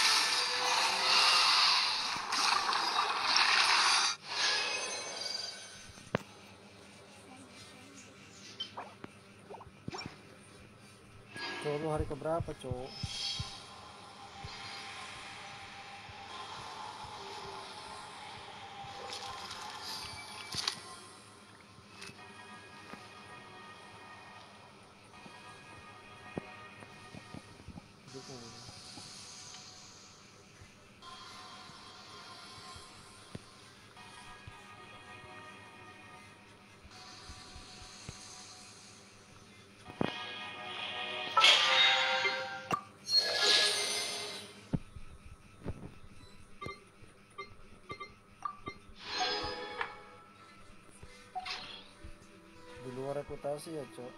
Cowok lu hari keberapa, cowok? Di luar reputasi ya, cok.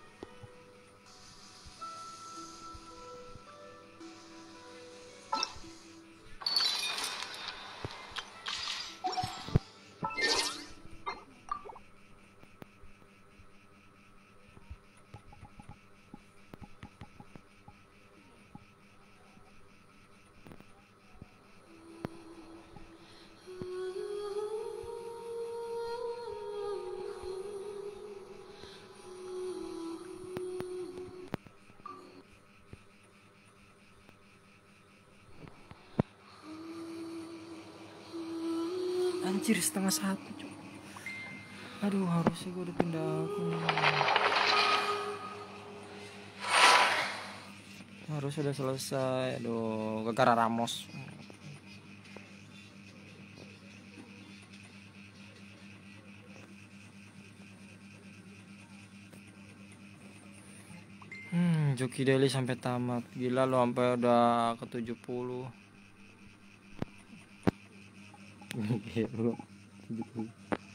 Anjir, setengah satu, cok. Aduh, harusnya gue udah pindah akun. Harus sudah selesai. Aduh, gara-gara Ramos. Hmm, Joki Daily sampai tamat. Gila lo, sampai udah ke tujuh puluh. Gila, tujuh puluh.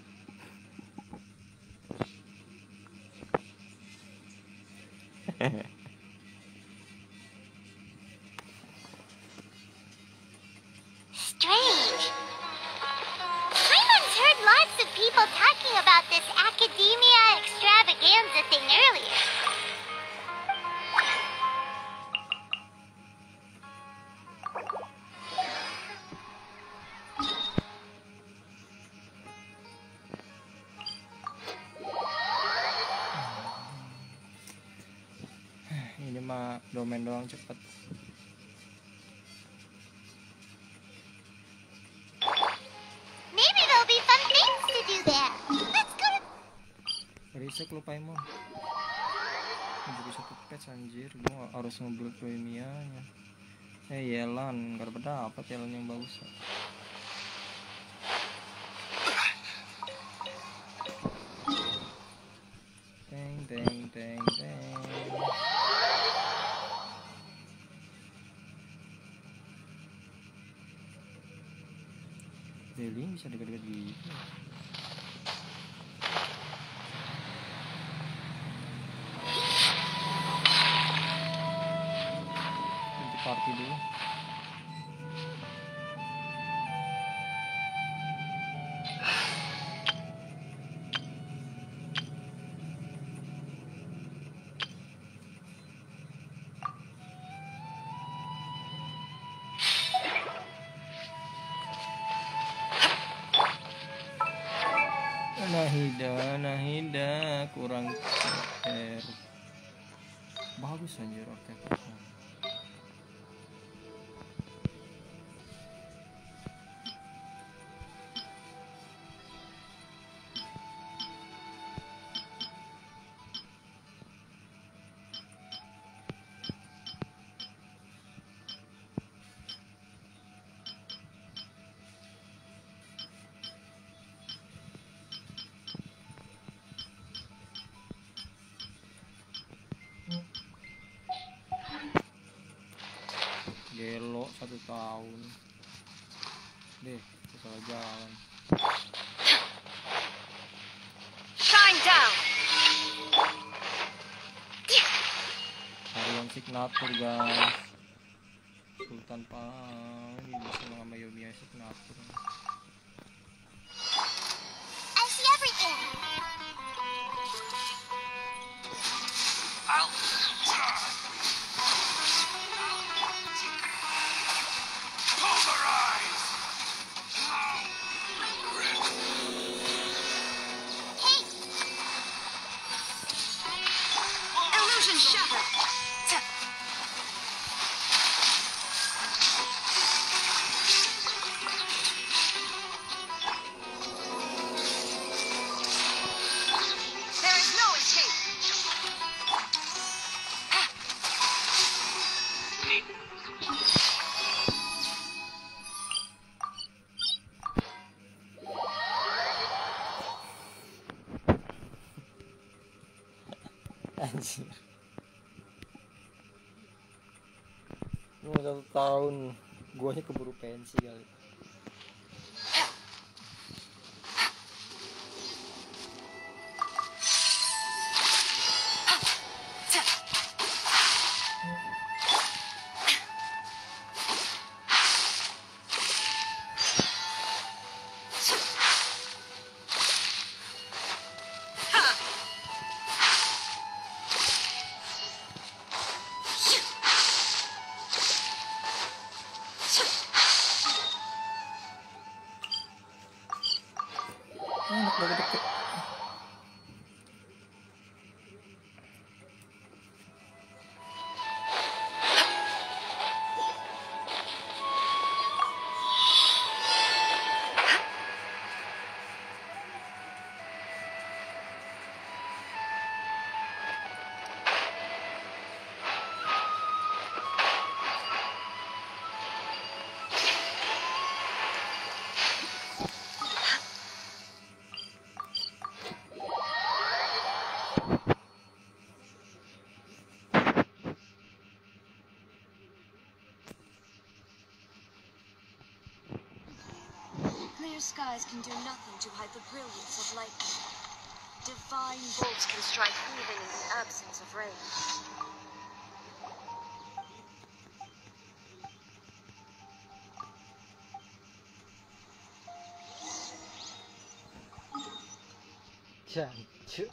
Strange. I once heard lots of people talking about this Academia Extravaganza thing earlier. Ini mah domain doang cepet. Maybe there'll be fun things to do there. Let's go to... Risek lu Paimon. Ini juga satu patch anjir. Gua harus nge-build premianya. Eh Yelan, gak dapet Yelan yang bagus. Teng teng teng teng. Deli bisa dekat-dekat gitu. Nanti party dulu. Nahida, Nahida kurang care. Bagus anjir artefaknya. Gelo satu tahun. Deh, salah jalan. Shine down. Harian signature guys. Sultan pa ini bisa sama Yomi signature. I see everything. Pulverize! Hey, Illusion shattered. There is no escape. Anjir. Lu satu tahun, guanya keburu pensi kali. Enak dari deket. Clear skies can do nothing to hide the brilliance of lightning. Divine bolts can strike even in the absence of rain. Jancuk.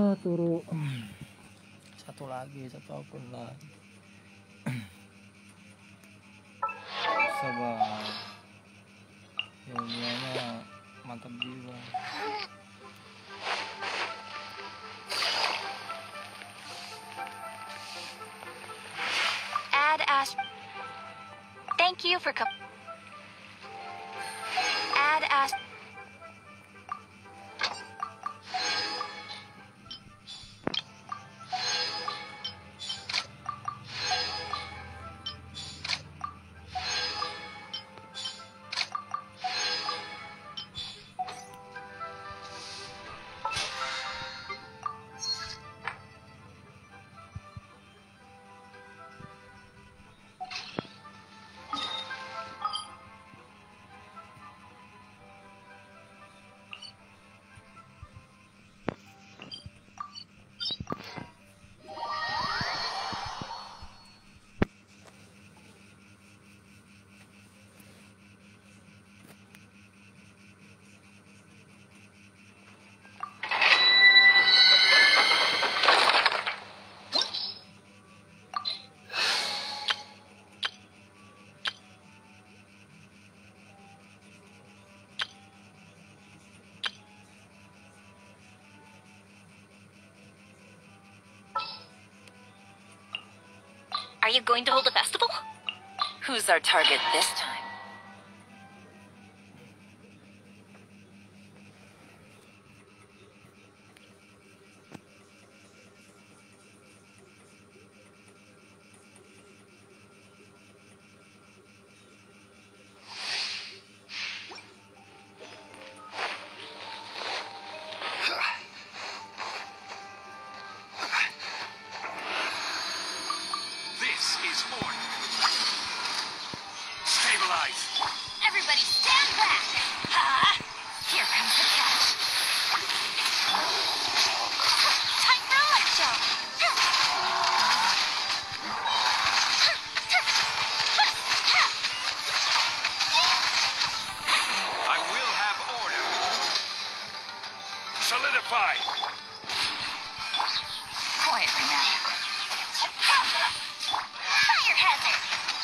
Ah, turu. Satu lagi, satu akun lagi. Sabar. Ilmiahnya mantap jiwa. Add as. Thank you for com- Add as. Are you going to hold a festival? Who's our target this time? This is order. Stabilize. Everybody stand back! Huh? Here comes the catch. Time for a light show! I will have order. Solidify. Quietly now. Fire hazard!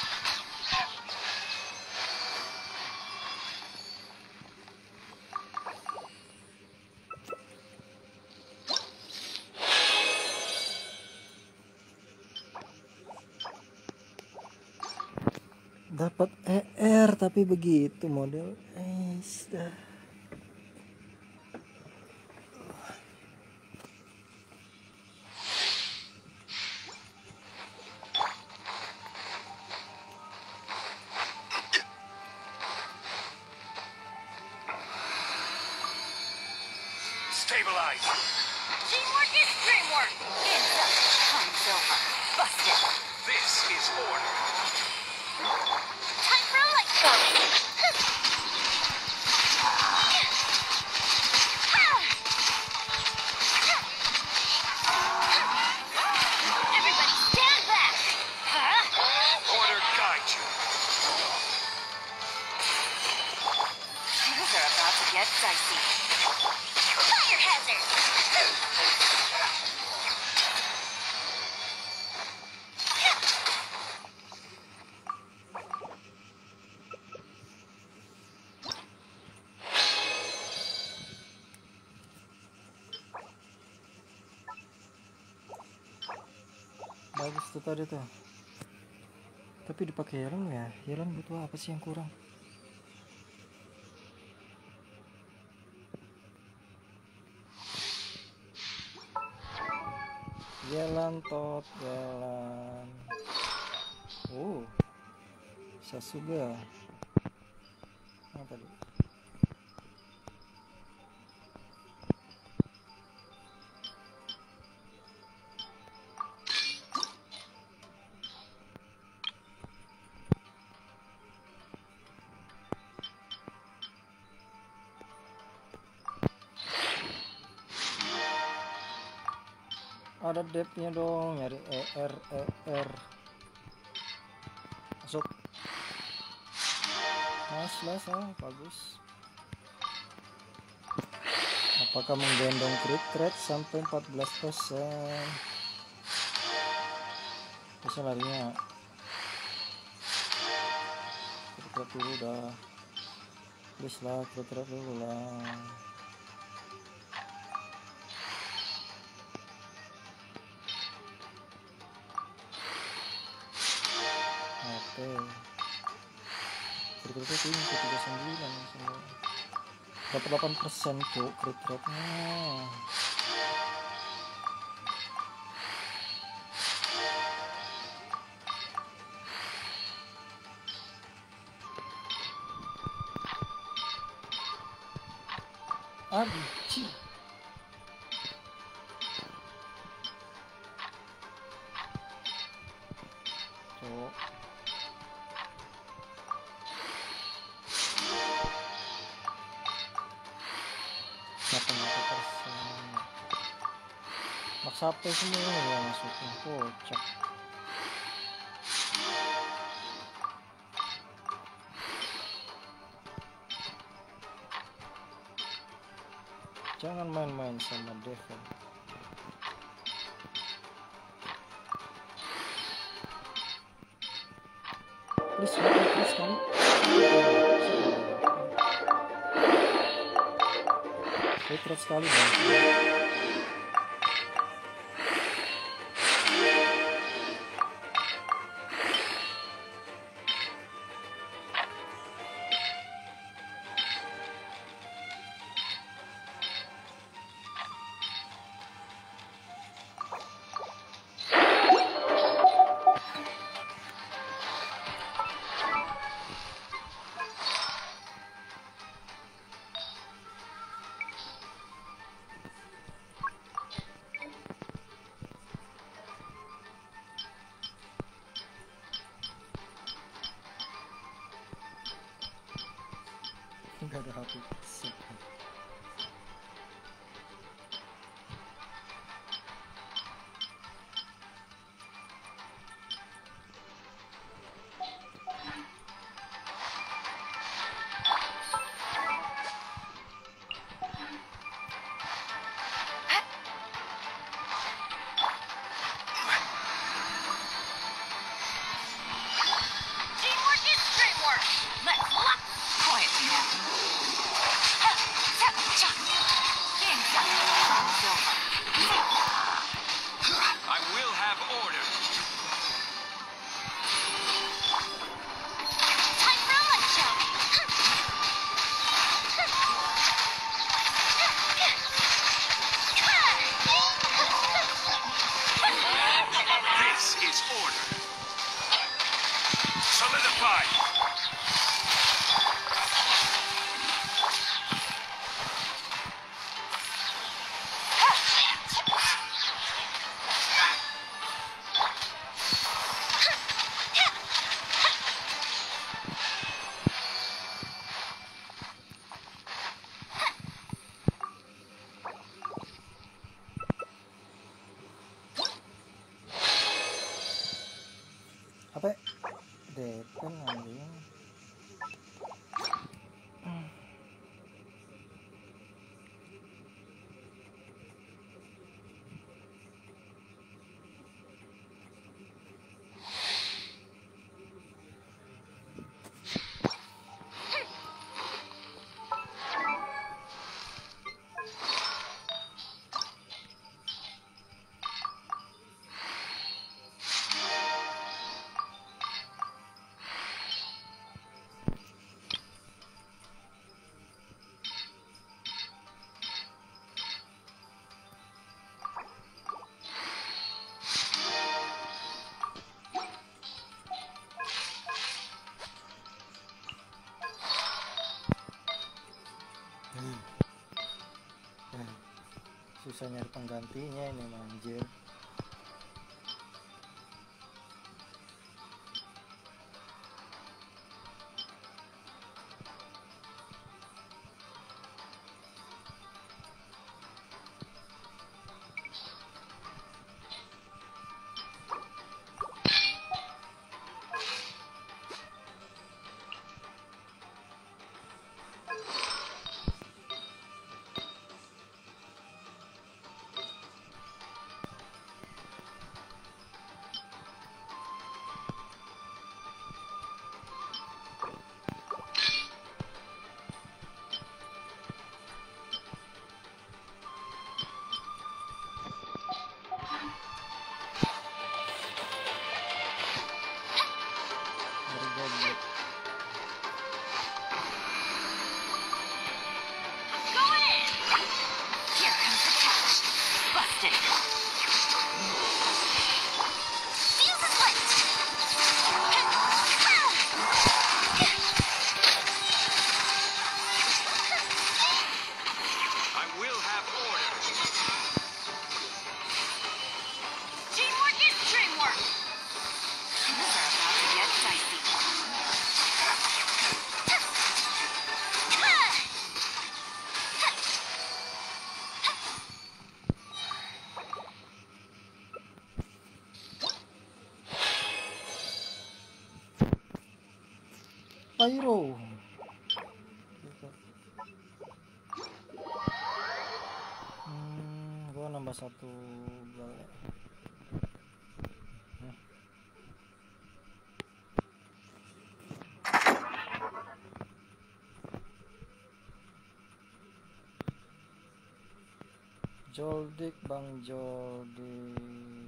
Dapat E R tapi begitu model. Eh, dah. Stabilize. Teamwork is dreamwork! Hands up. Time's over. Busted. This is order. Time for a light show! Everybody stand back! Huh? Order guide you. Things are about to get dicey. Fire hazard! Bagus tuh tadi tuh. Tapi dipakai helm ya. Helm butuh apa sih yang kurang? Jalan tot, jalan. Oh, Sasuga. Apa tadi? Ada depthnya dong, nyari E R E R. Masuk. Nice lah, ah, bagus. Apa Apakah menggendong crit rate sampai empat belas persen? Bisa larinya crit rate dulu dah. Please lah, crit rate dulu lah. Oke, crit rate tinggi tiga puluh sembilan semua. Dapat delapan persen tuh crit rate-nya. Aduh, cih. Tuh. delapan persen. Max H P semua ya masuknya, kocak. Jangan main-main sama Devil. Please, please kamu. Retret sekali bang. Gak ada hati. Teamwork is dreamwork. Let's lock quietly now. I will have order. Time for a lunch shot. This is order. Solidify. Apa? Depen anjing. Susah nyari penggantinya ini manjir. it. Fuse is lit. I will have order. Teamwork is dreamwork. Things are about to get dicey. Pyro. Hmm, gua nambah satu galak. Hmm. Joldik Bang Joldik.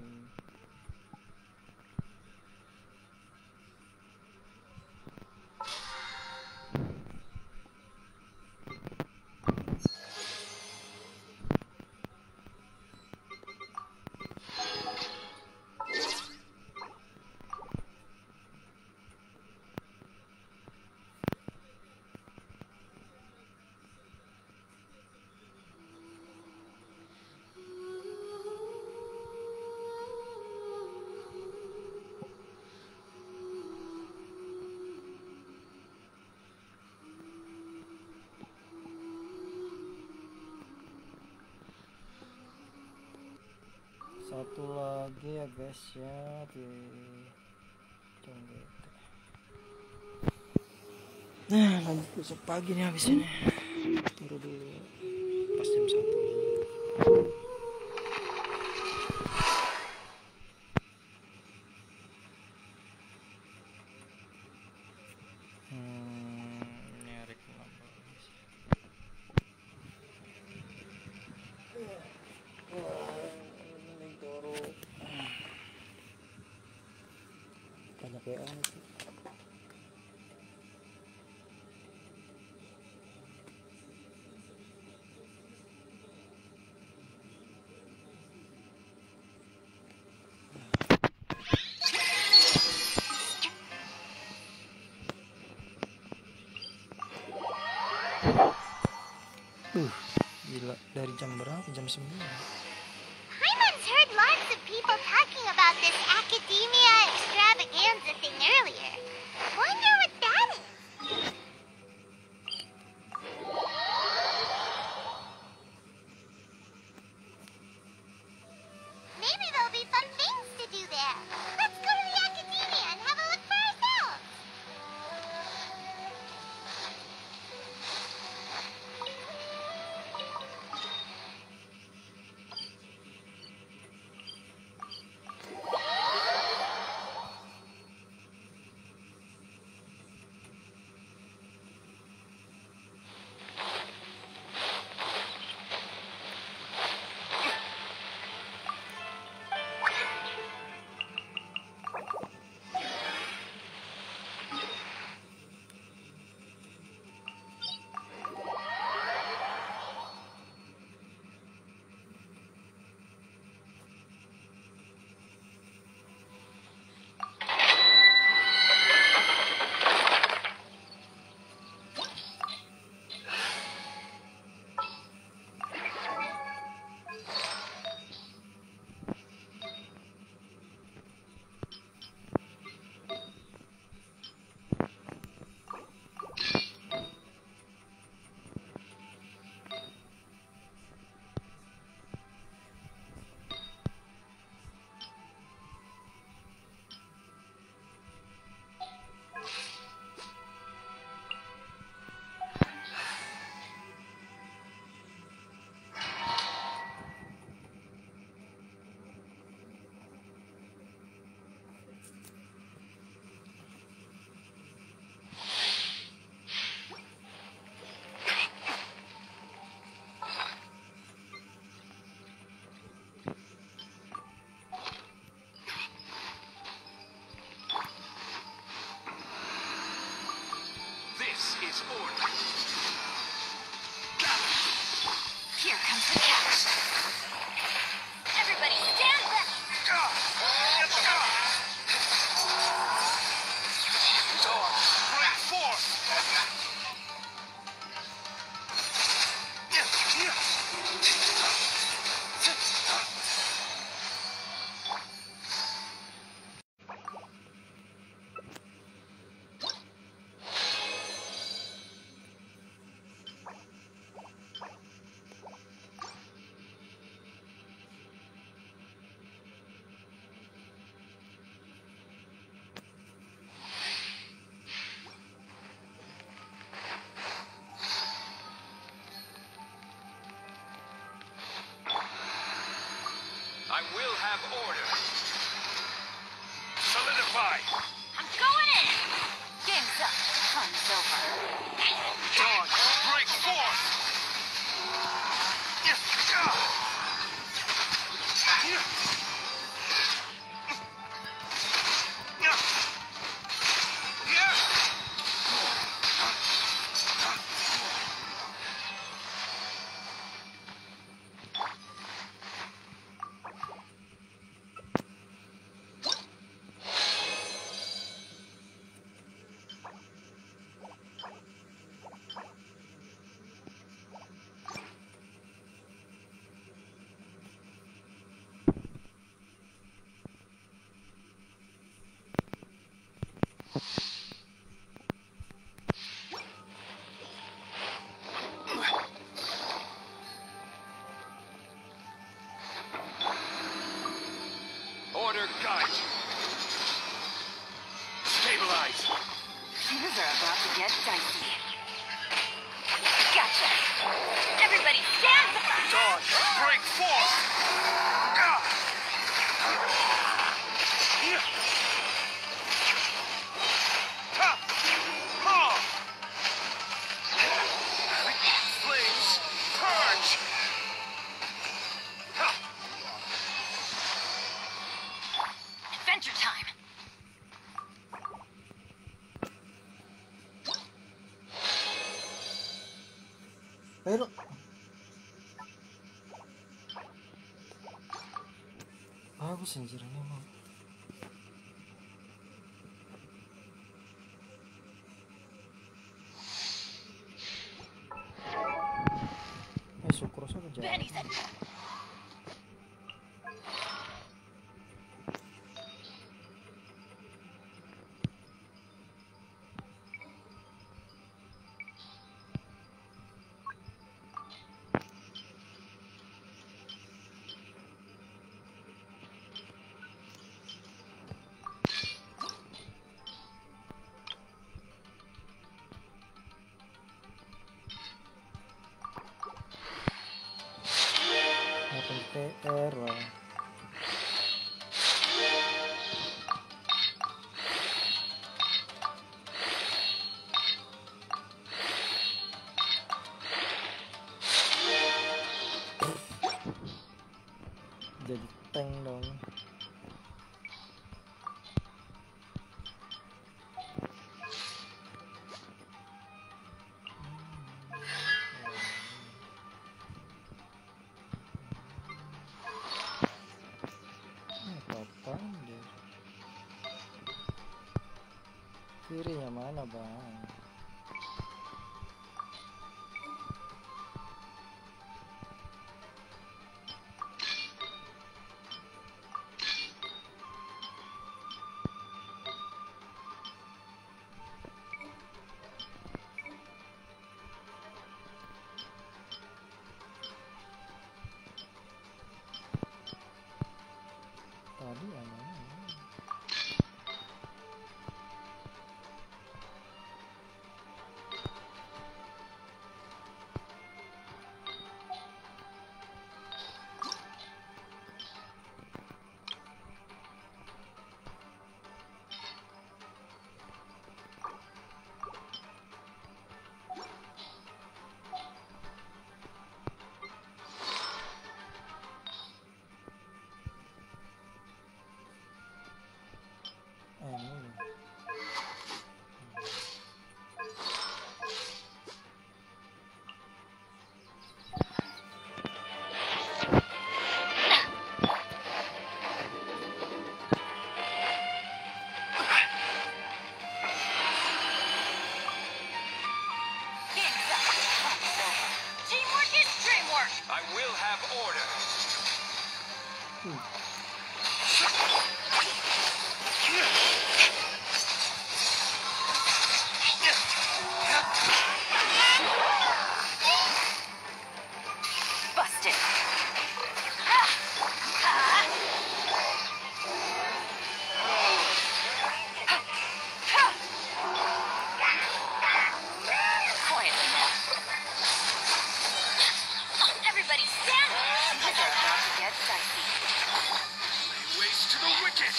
Satu lagi ya guys ya di Conggek. Nah lanjut besok pagi nih habis ini. Tunggu dulu pas jam satu. Hmm, nyari kenapa? Banyak W A itu. Uh, gila dari jam berapa? Jam sembilan. Hyman's heard lots of people talking about this academia extravaganza thing earlier. Wonder what that is. Maybe there'll be fun things to do there. Let's go to the academia and have a look for ourselves. I will have order. Solidify. I'm going in! Game's up. Fun's over. Dawn, break forth. Yes. Order guide. Stabilize. Things are about to get dicey. Gotcha! Everybody stand back! Dawn, break forth. Ah. Yeah. Ha. Ha. Flames, purge. Ha. Adventure time! Pero bagus anjir ini mah. Eh syukur saja jalan. Benny said Ngapain P R lah. Jadi tank dong. Apaan dia? Kirinya mana bang? Tadi yang mana? Eh, ini. game's up. Fun's over. Teamwork is dreamwork! I will have order. Busted! Quietly now. Everybody stand! Things are about to get dicey. it!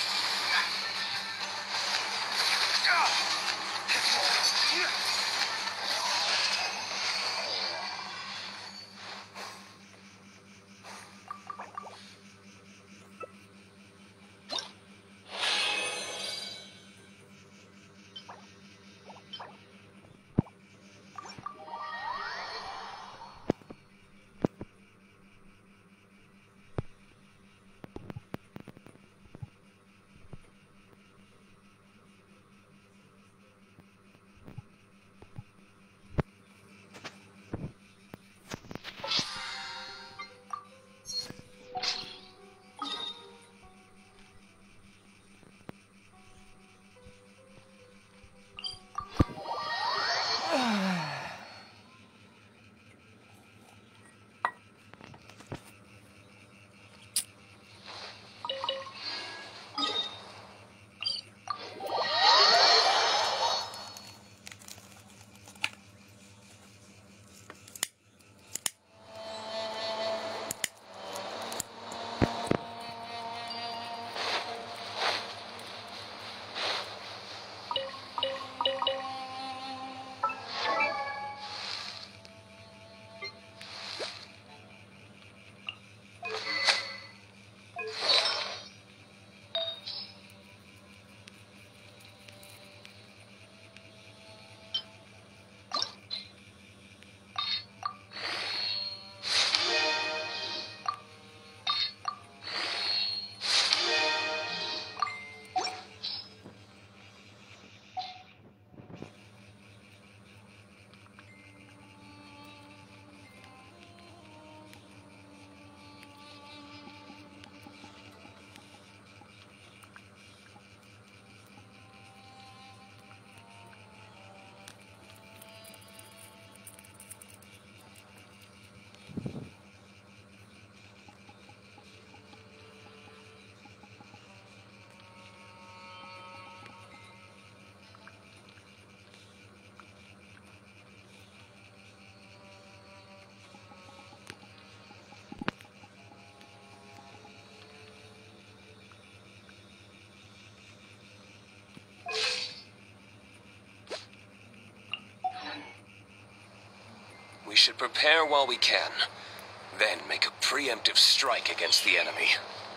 We should prepare while we can, then make a preemptive strike against the enemy.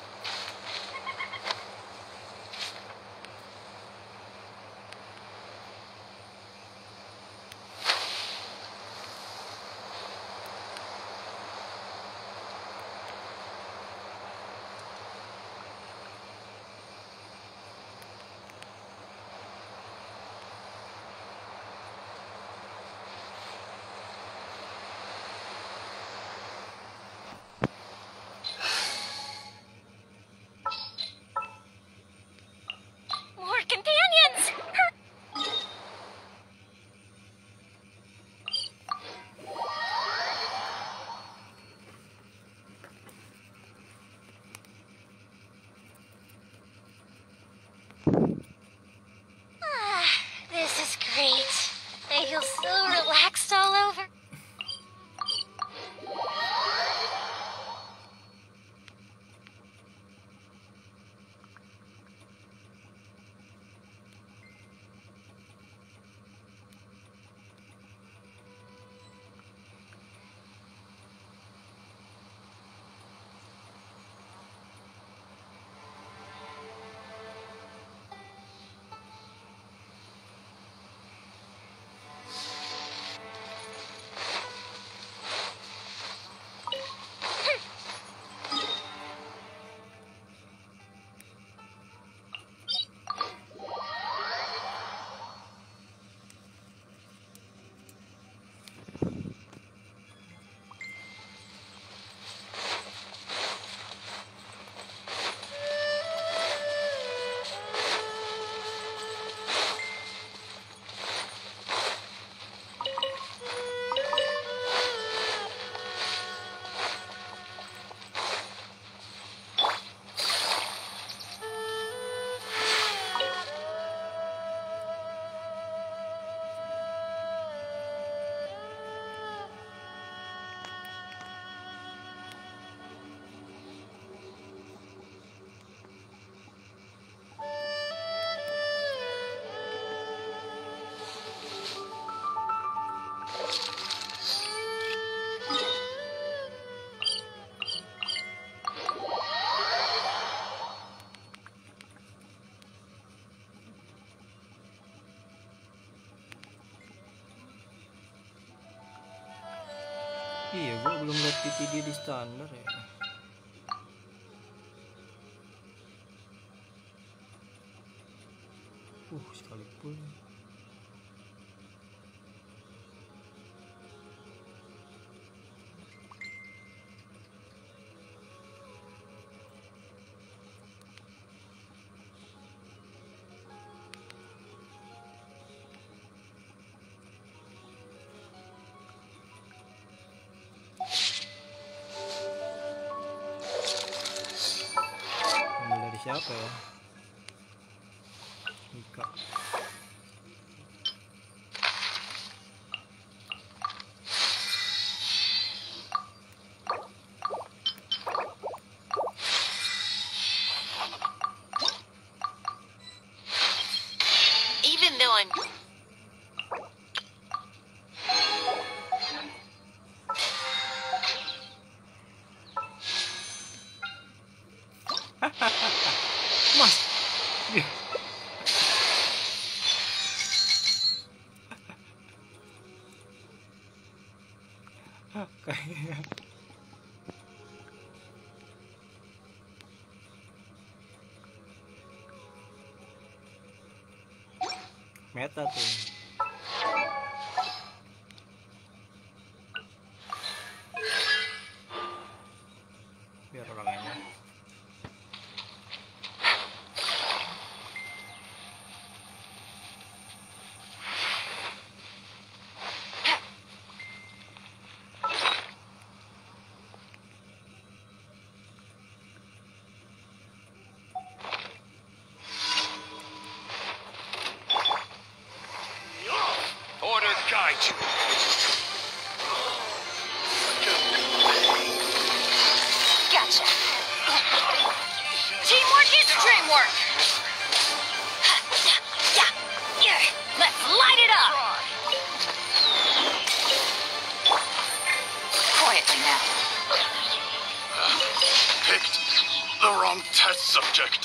More companions! Ah, this is great. I feel so relaxed all over. ya, gua belum lihat P T dia di standar ya. Uh, sekalipun. Ambil dari siapa ya? Mika. Even though I'm... Mas. Kayak meta tuh. Biar orang enak. Order guide you. Gotcha. Teamwork is dreamwork. Yeah, yeah. Let's light it up. Quietly now. Picked the wrong test subject.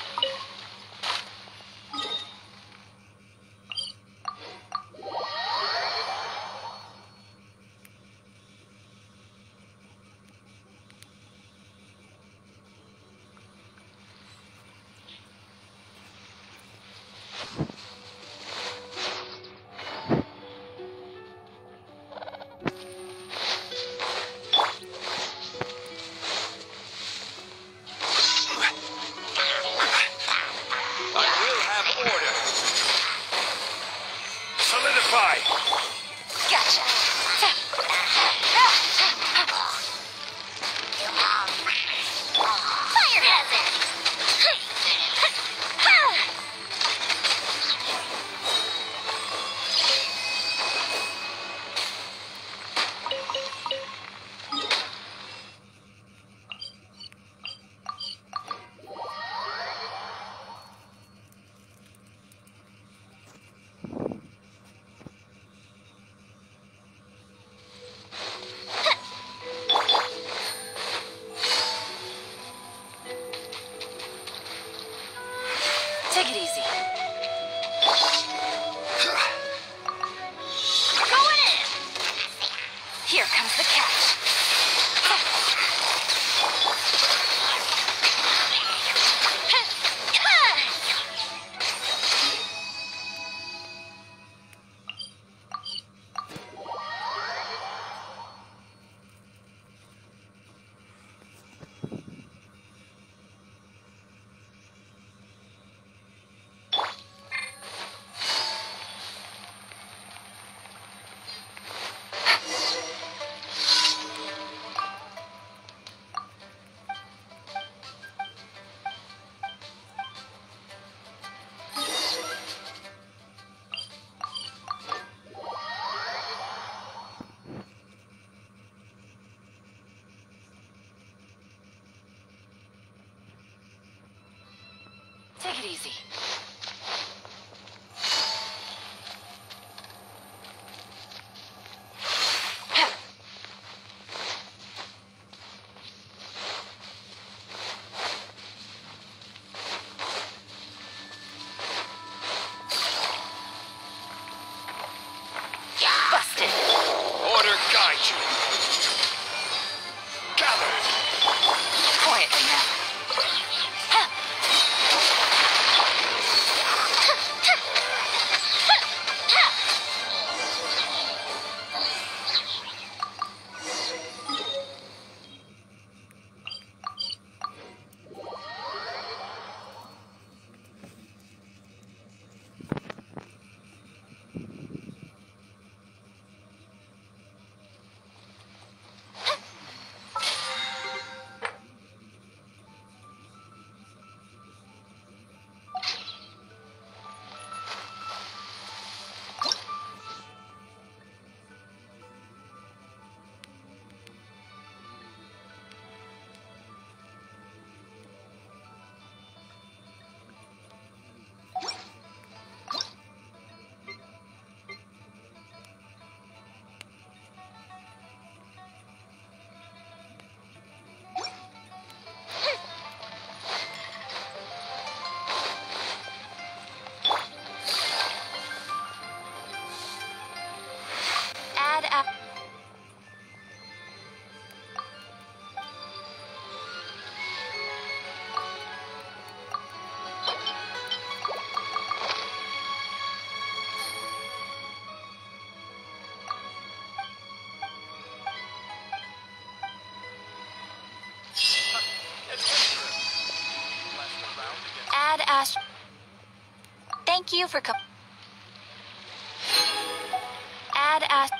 I will have order. Solidify. Gotcha. Fire hazard! Take it easy. Going in! Here comes the catch. Take it easy. Order guide you. Ash. Thank you for co- Add Ash.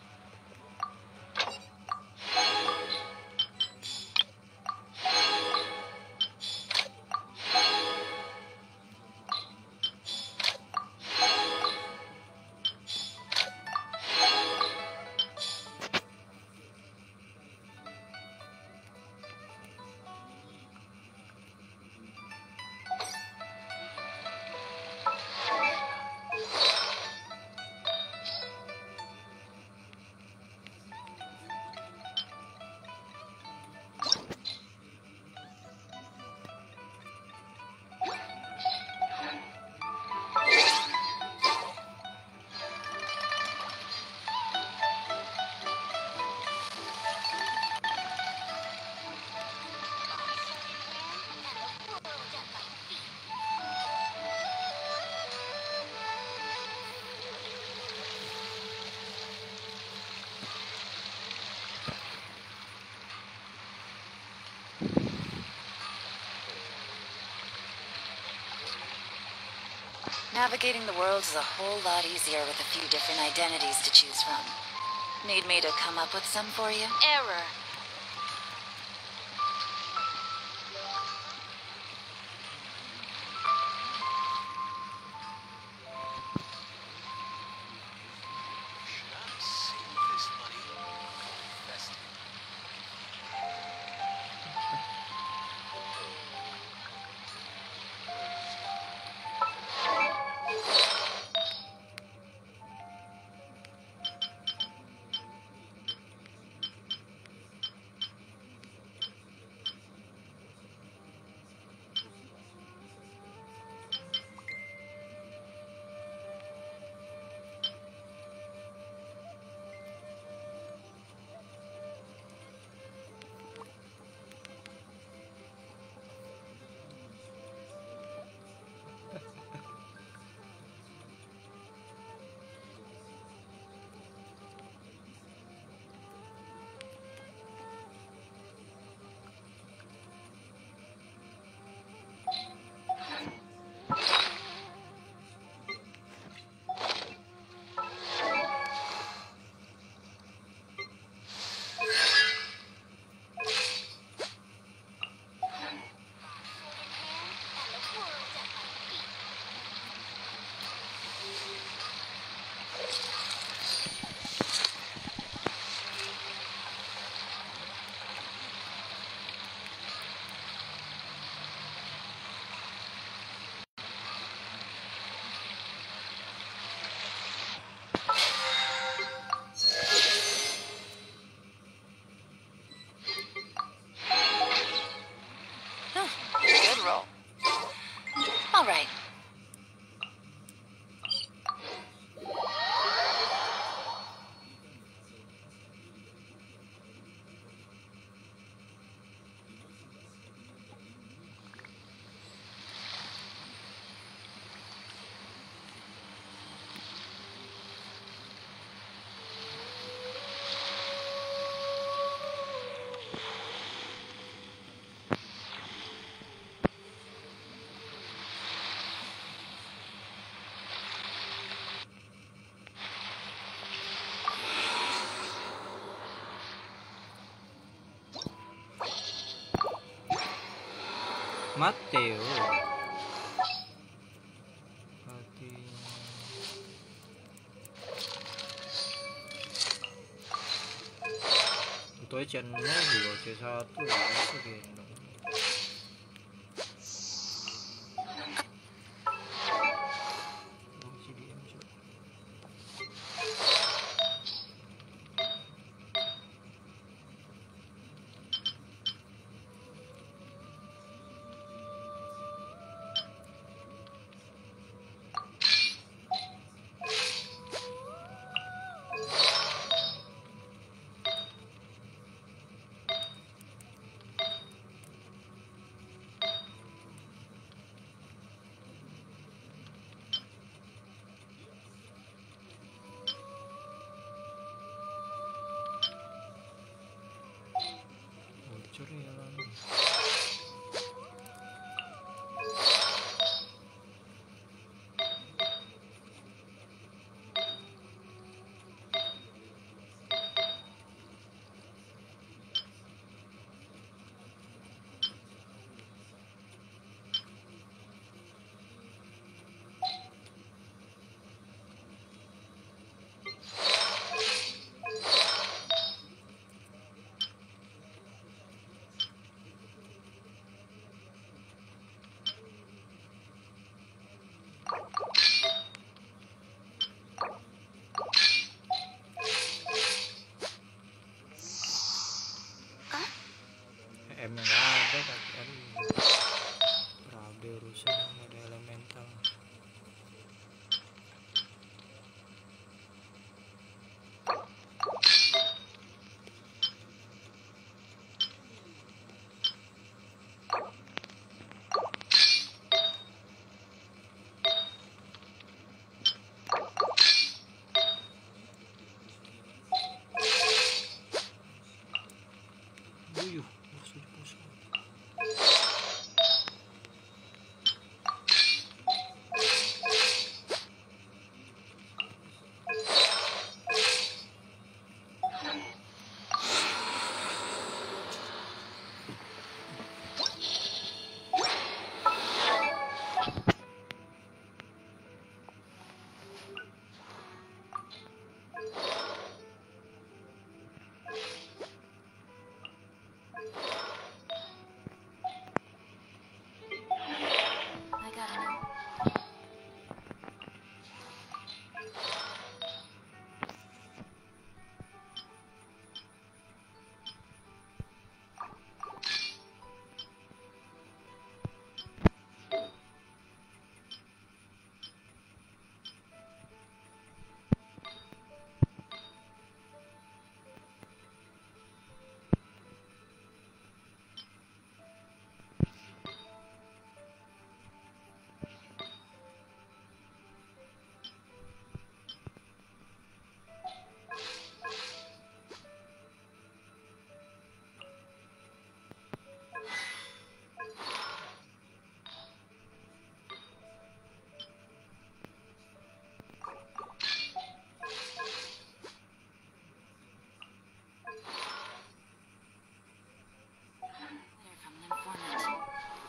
Navigating the world is a whole lot easier with a few different identities to choose from. Need me to come up with some for you? Error. Good roll. All right. Matteo. Hati. Untuk channel juga C satu ya, gendong. Oh, C D M coba. Bocor ya lama. M nya nggak ada kan, aduh berabe urusan nggak ada elemental. Buyuh, musuh musuh. I gotta know. Letter from an informant.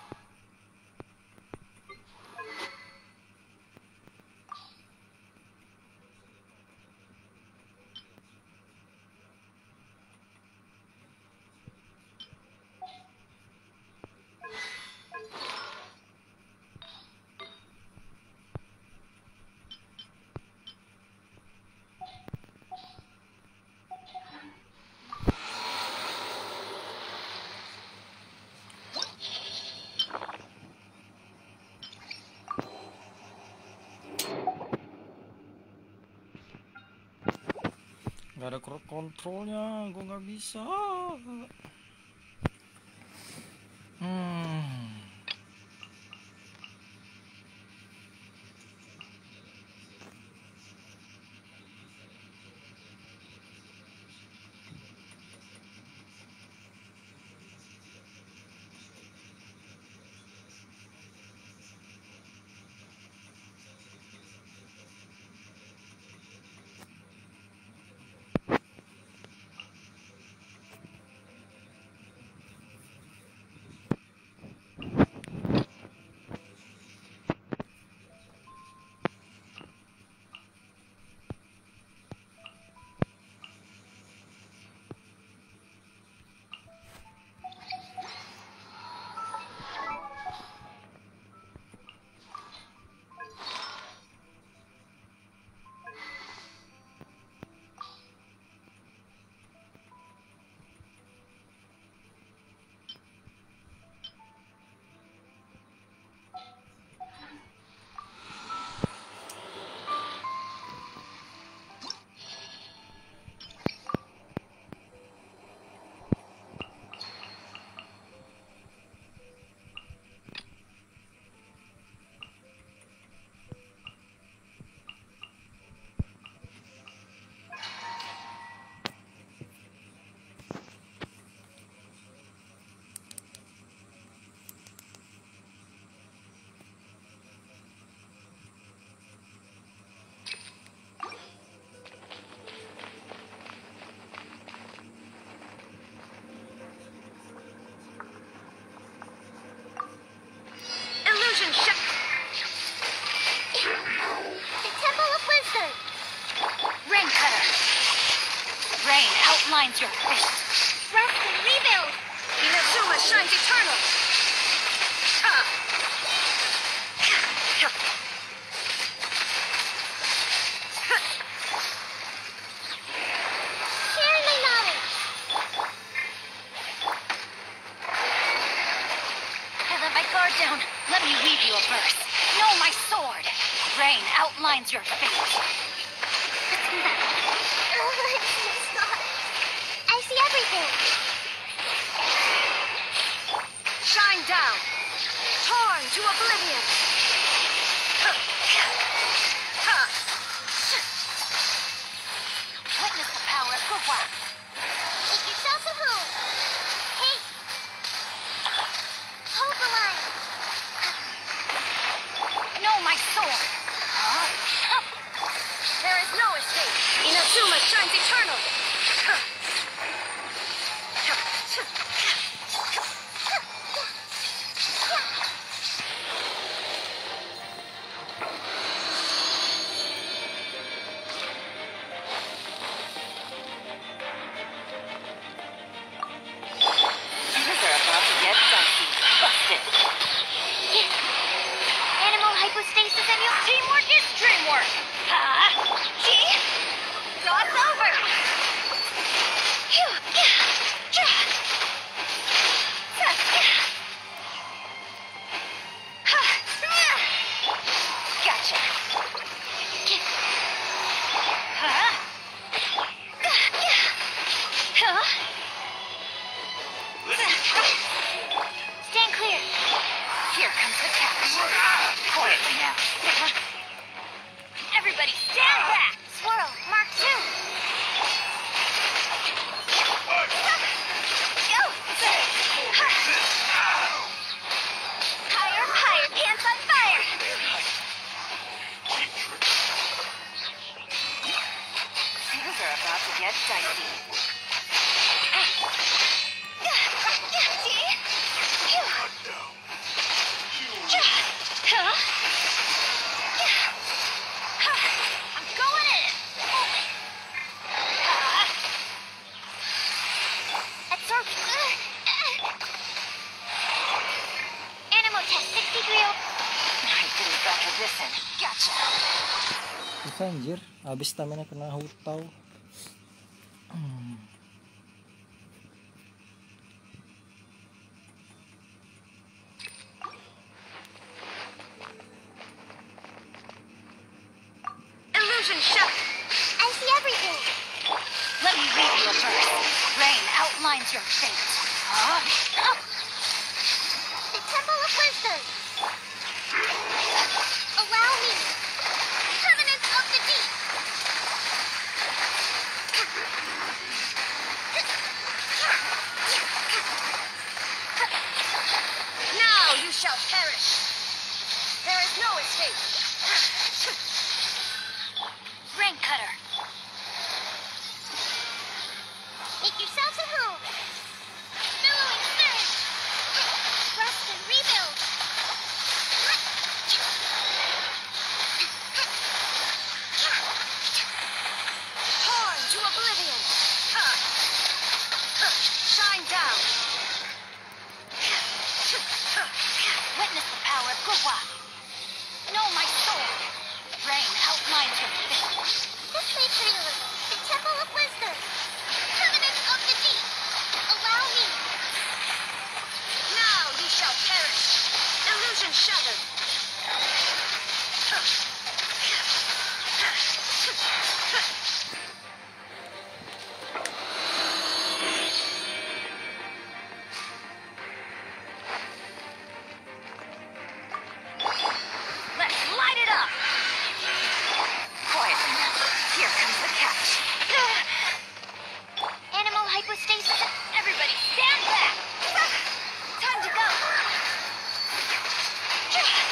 Nggak ada crowd controlnya, gue nggak bisa. Hmm. outlines your fate. I see everything. Shine down. Torn to oblivion. Witness the power of Gurwa. Make yourself at home. Hey. Hold the line. Know my sword. There is no escape. Inazuma shines eternal. Things are about to get dicey. Busted. Animal hypostasis and your Teamwork is dreamwork. Huh? See? God's over. Gotcha. Huh? Huh? stand clear. Here comes the catch. Quietly now. Everybody stand back. Swirl, mark two. Go! Higher, higher, pants on fire! Things are about to get dicey. I'm going in! Absorb. Animal test sixty degree. I didn't factor this in. Gotcha. Isa anjir, habis stamina kena hutaw. Illusion shut. I see everything. Let me read you a verse. Rain outlines your fate. Huh? The Temple of Wisdom. Allow me. Covenant of the Deep. Now you shall perish. There is no escape. Rain cutter. Make yourselves at home. Billowing surge. Rust and rebuild. Torn to oblivion. Shine down. Witness the power of Gurwa. Know my sword. Rain outlines your fate. This way clearly. The Temple of Wisdom. Covenant of the Deep. Allow me. Now you shall perish. Illusion shattered. Let's light it up. Quietly now. Here comes the catch. Animal hypostasis. Everybody stand back. Time to go.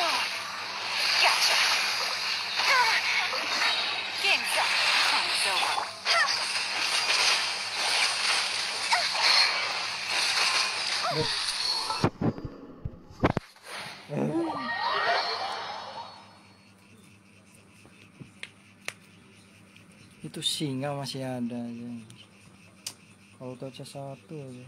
Gotcha. Game's up. Time's over. Itu singa masih ada aja. Kalau touch satu aja.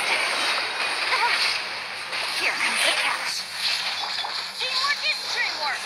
Teamwork is dreamwork.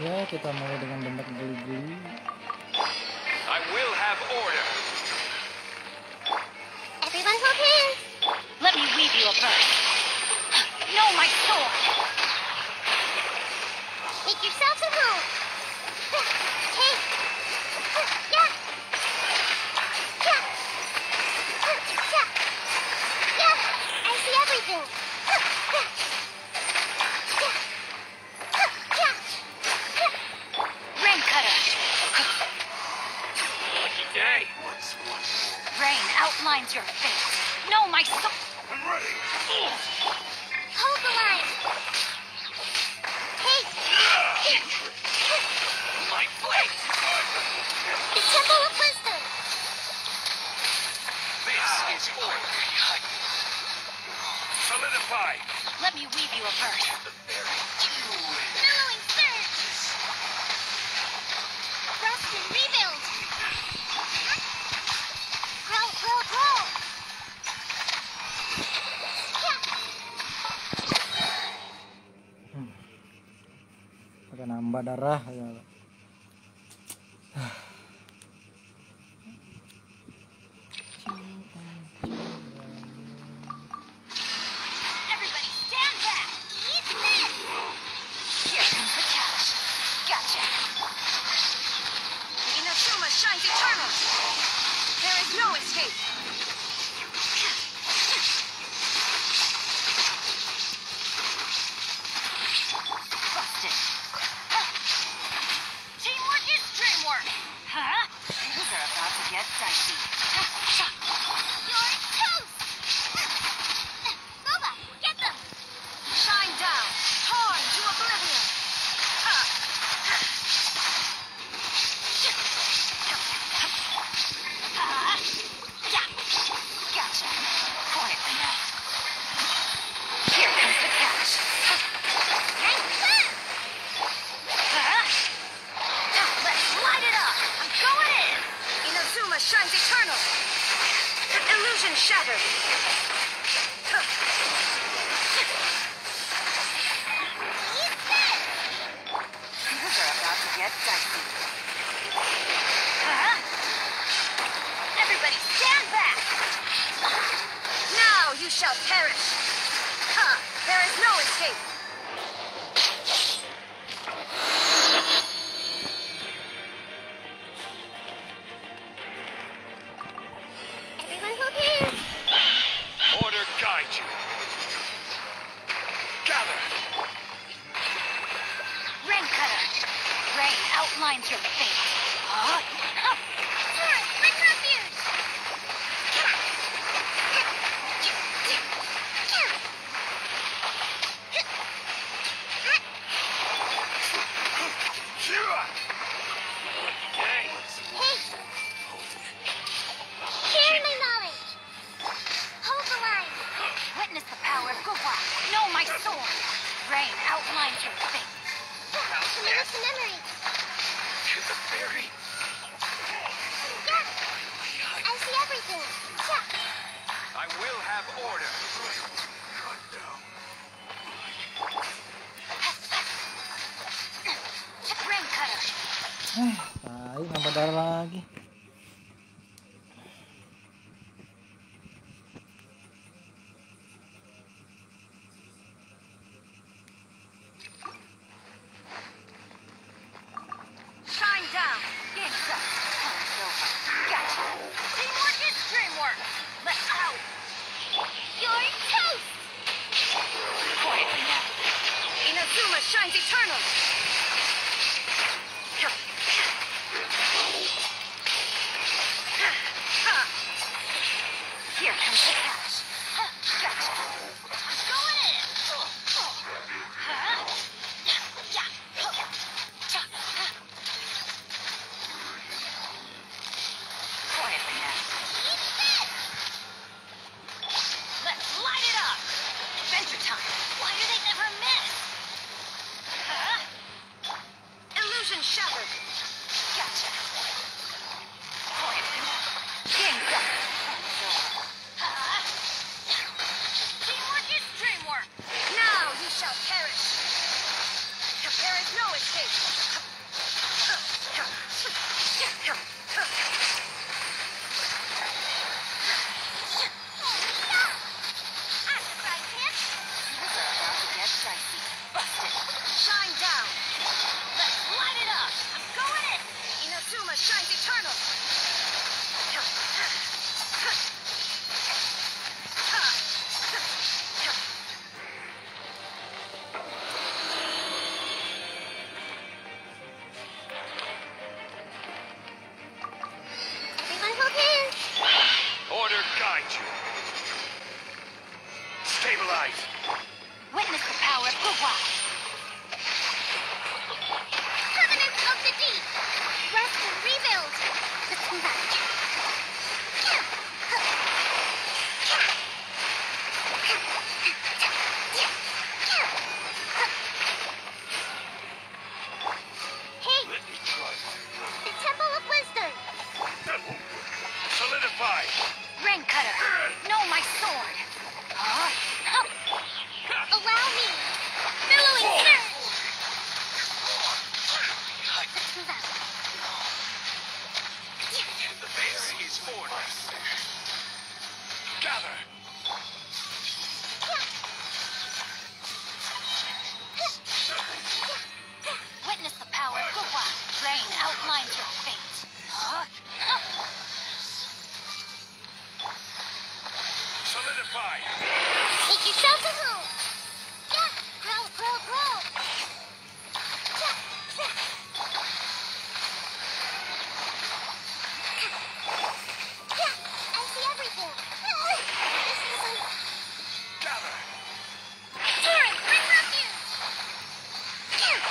Ya, kita mulai dengan banyak geli-geli. I will have order. Everyone hold hands. Let me weave you a purse. No, my sword! Make yourselves at home. Hey. Yeah. Yeah. Yeah. Yeah. I see everything. Rain cutter! Lucky day. Rain outlines your face. No, my sword! I'm ready. Hold the line. Hey. My blade. The Temple of Wisdom. This is order. Solidify. Let me weave you a purse. Mellowing surge. Rest and rebuild. Grow, grow, grow. Pakai nambah darah ya. Everybody stand back! Eat this. Here comes the cash. Gotcha. Inazuma shines eternal. There is no escape. Busted. Teamwork is dreamwork. Huh? Things are about to get dicey. You're toast. Boba, get them. Shine down. Torn to oblivion. Huh. Ah, yeah. Gotcha. Quietly now. Here comes the cash. Huh? Let's light it up. I'm going in. Inazuma shines eternal. Illusion shattered. Things are about to get dicey. Huh? Everybody stand back! Now you shall perish! Huh, there is no escape! Everyone hold hands. Order guide you. Gather. Rain cutter! Rain outlines your face. Huh? Huh. Taurus, bring refuge. Day. Hey. Share my knowledge. Hold the line. Witness the power of Gugwa. Know my sword. Rain outlines your face. Committed to memory. To the fairy. Yeah. I see everything. Yeah. I will have order. Rain cutter. Eh, tai nambah darah lagi. Shine down. Game's up. Time's over. Gotcha. Teamwork is dreamwork. Let's out. You're toast. Quietly now. Inazuma shines eternal. Here comes the cash. Gotcha. Going in. Huh? Yeah. Quietly now. Let's light it up. Adventure time. Why do they never miss? Huh? eyes. Witness the power of Gugwa. Covenant of the Deep. Rest and rebuild. Hey, Let me try. the Temple of Wisdom. Solidify. Rain Cutter. No, my sword. Huh? Huh. Allow me. Billowing surge. This is order. Gather. Witness the power of Gugwa. Rain outlines your fate. Huh? Huh. Solidify. Make yourself a home. Yeah, grow, grow, grow. Yeah, yeah. Yeah, I see everything. This is like Gather. Turret, bring refuge. Yeah.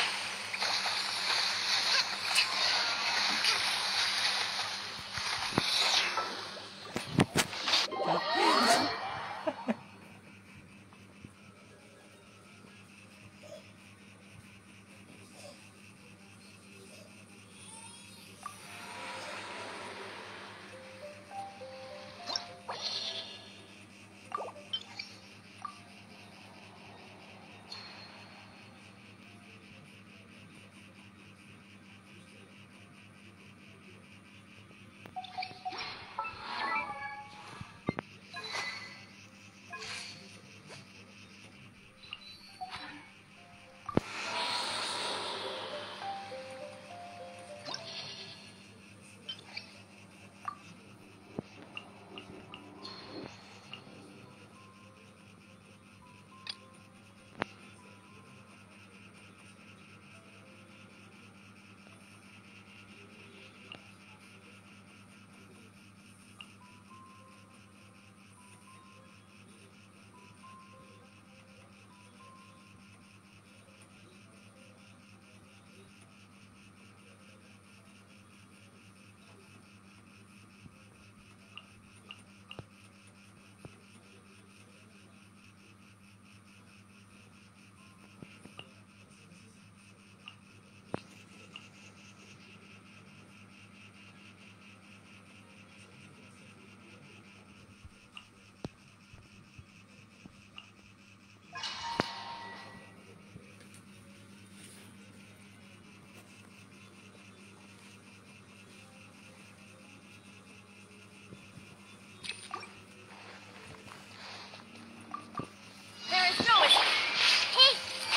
There is no escape. Hey.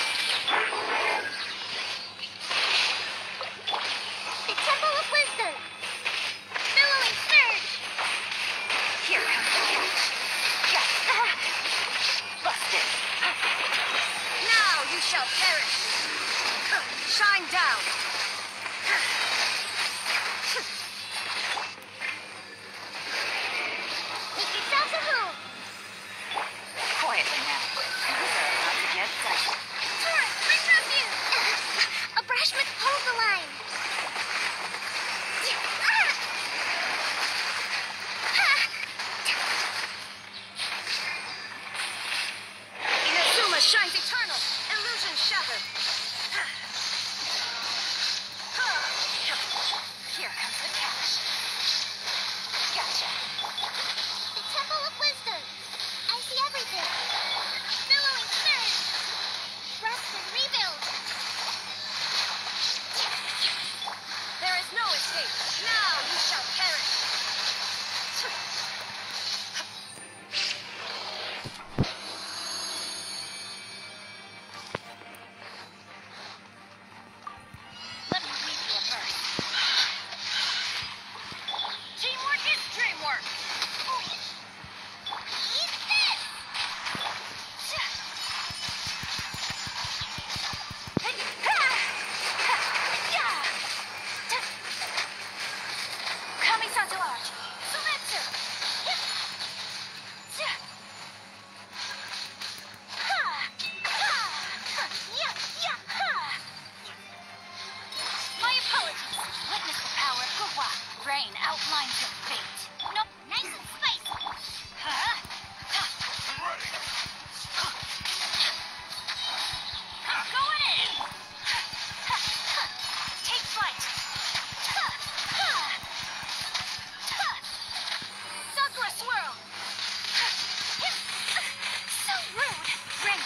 The Temple of Wisdom. Billowing surge. Here comes the catch. Yes. Busted. Now you shall perish. Shine down. Make yourself a home. Quietly now. These are about to get dicey. Turret, bring refuge. A Brashman, hold the line. Inazuma shines eternal. Illusion shattered. Here comes the catch. Gotcha. The Temple of Wisdom. I see everything. Billowing surge. Rest and rebuild. There is no escape. Now you shall perish.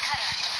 cutter.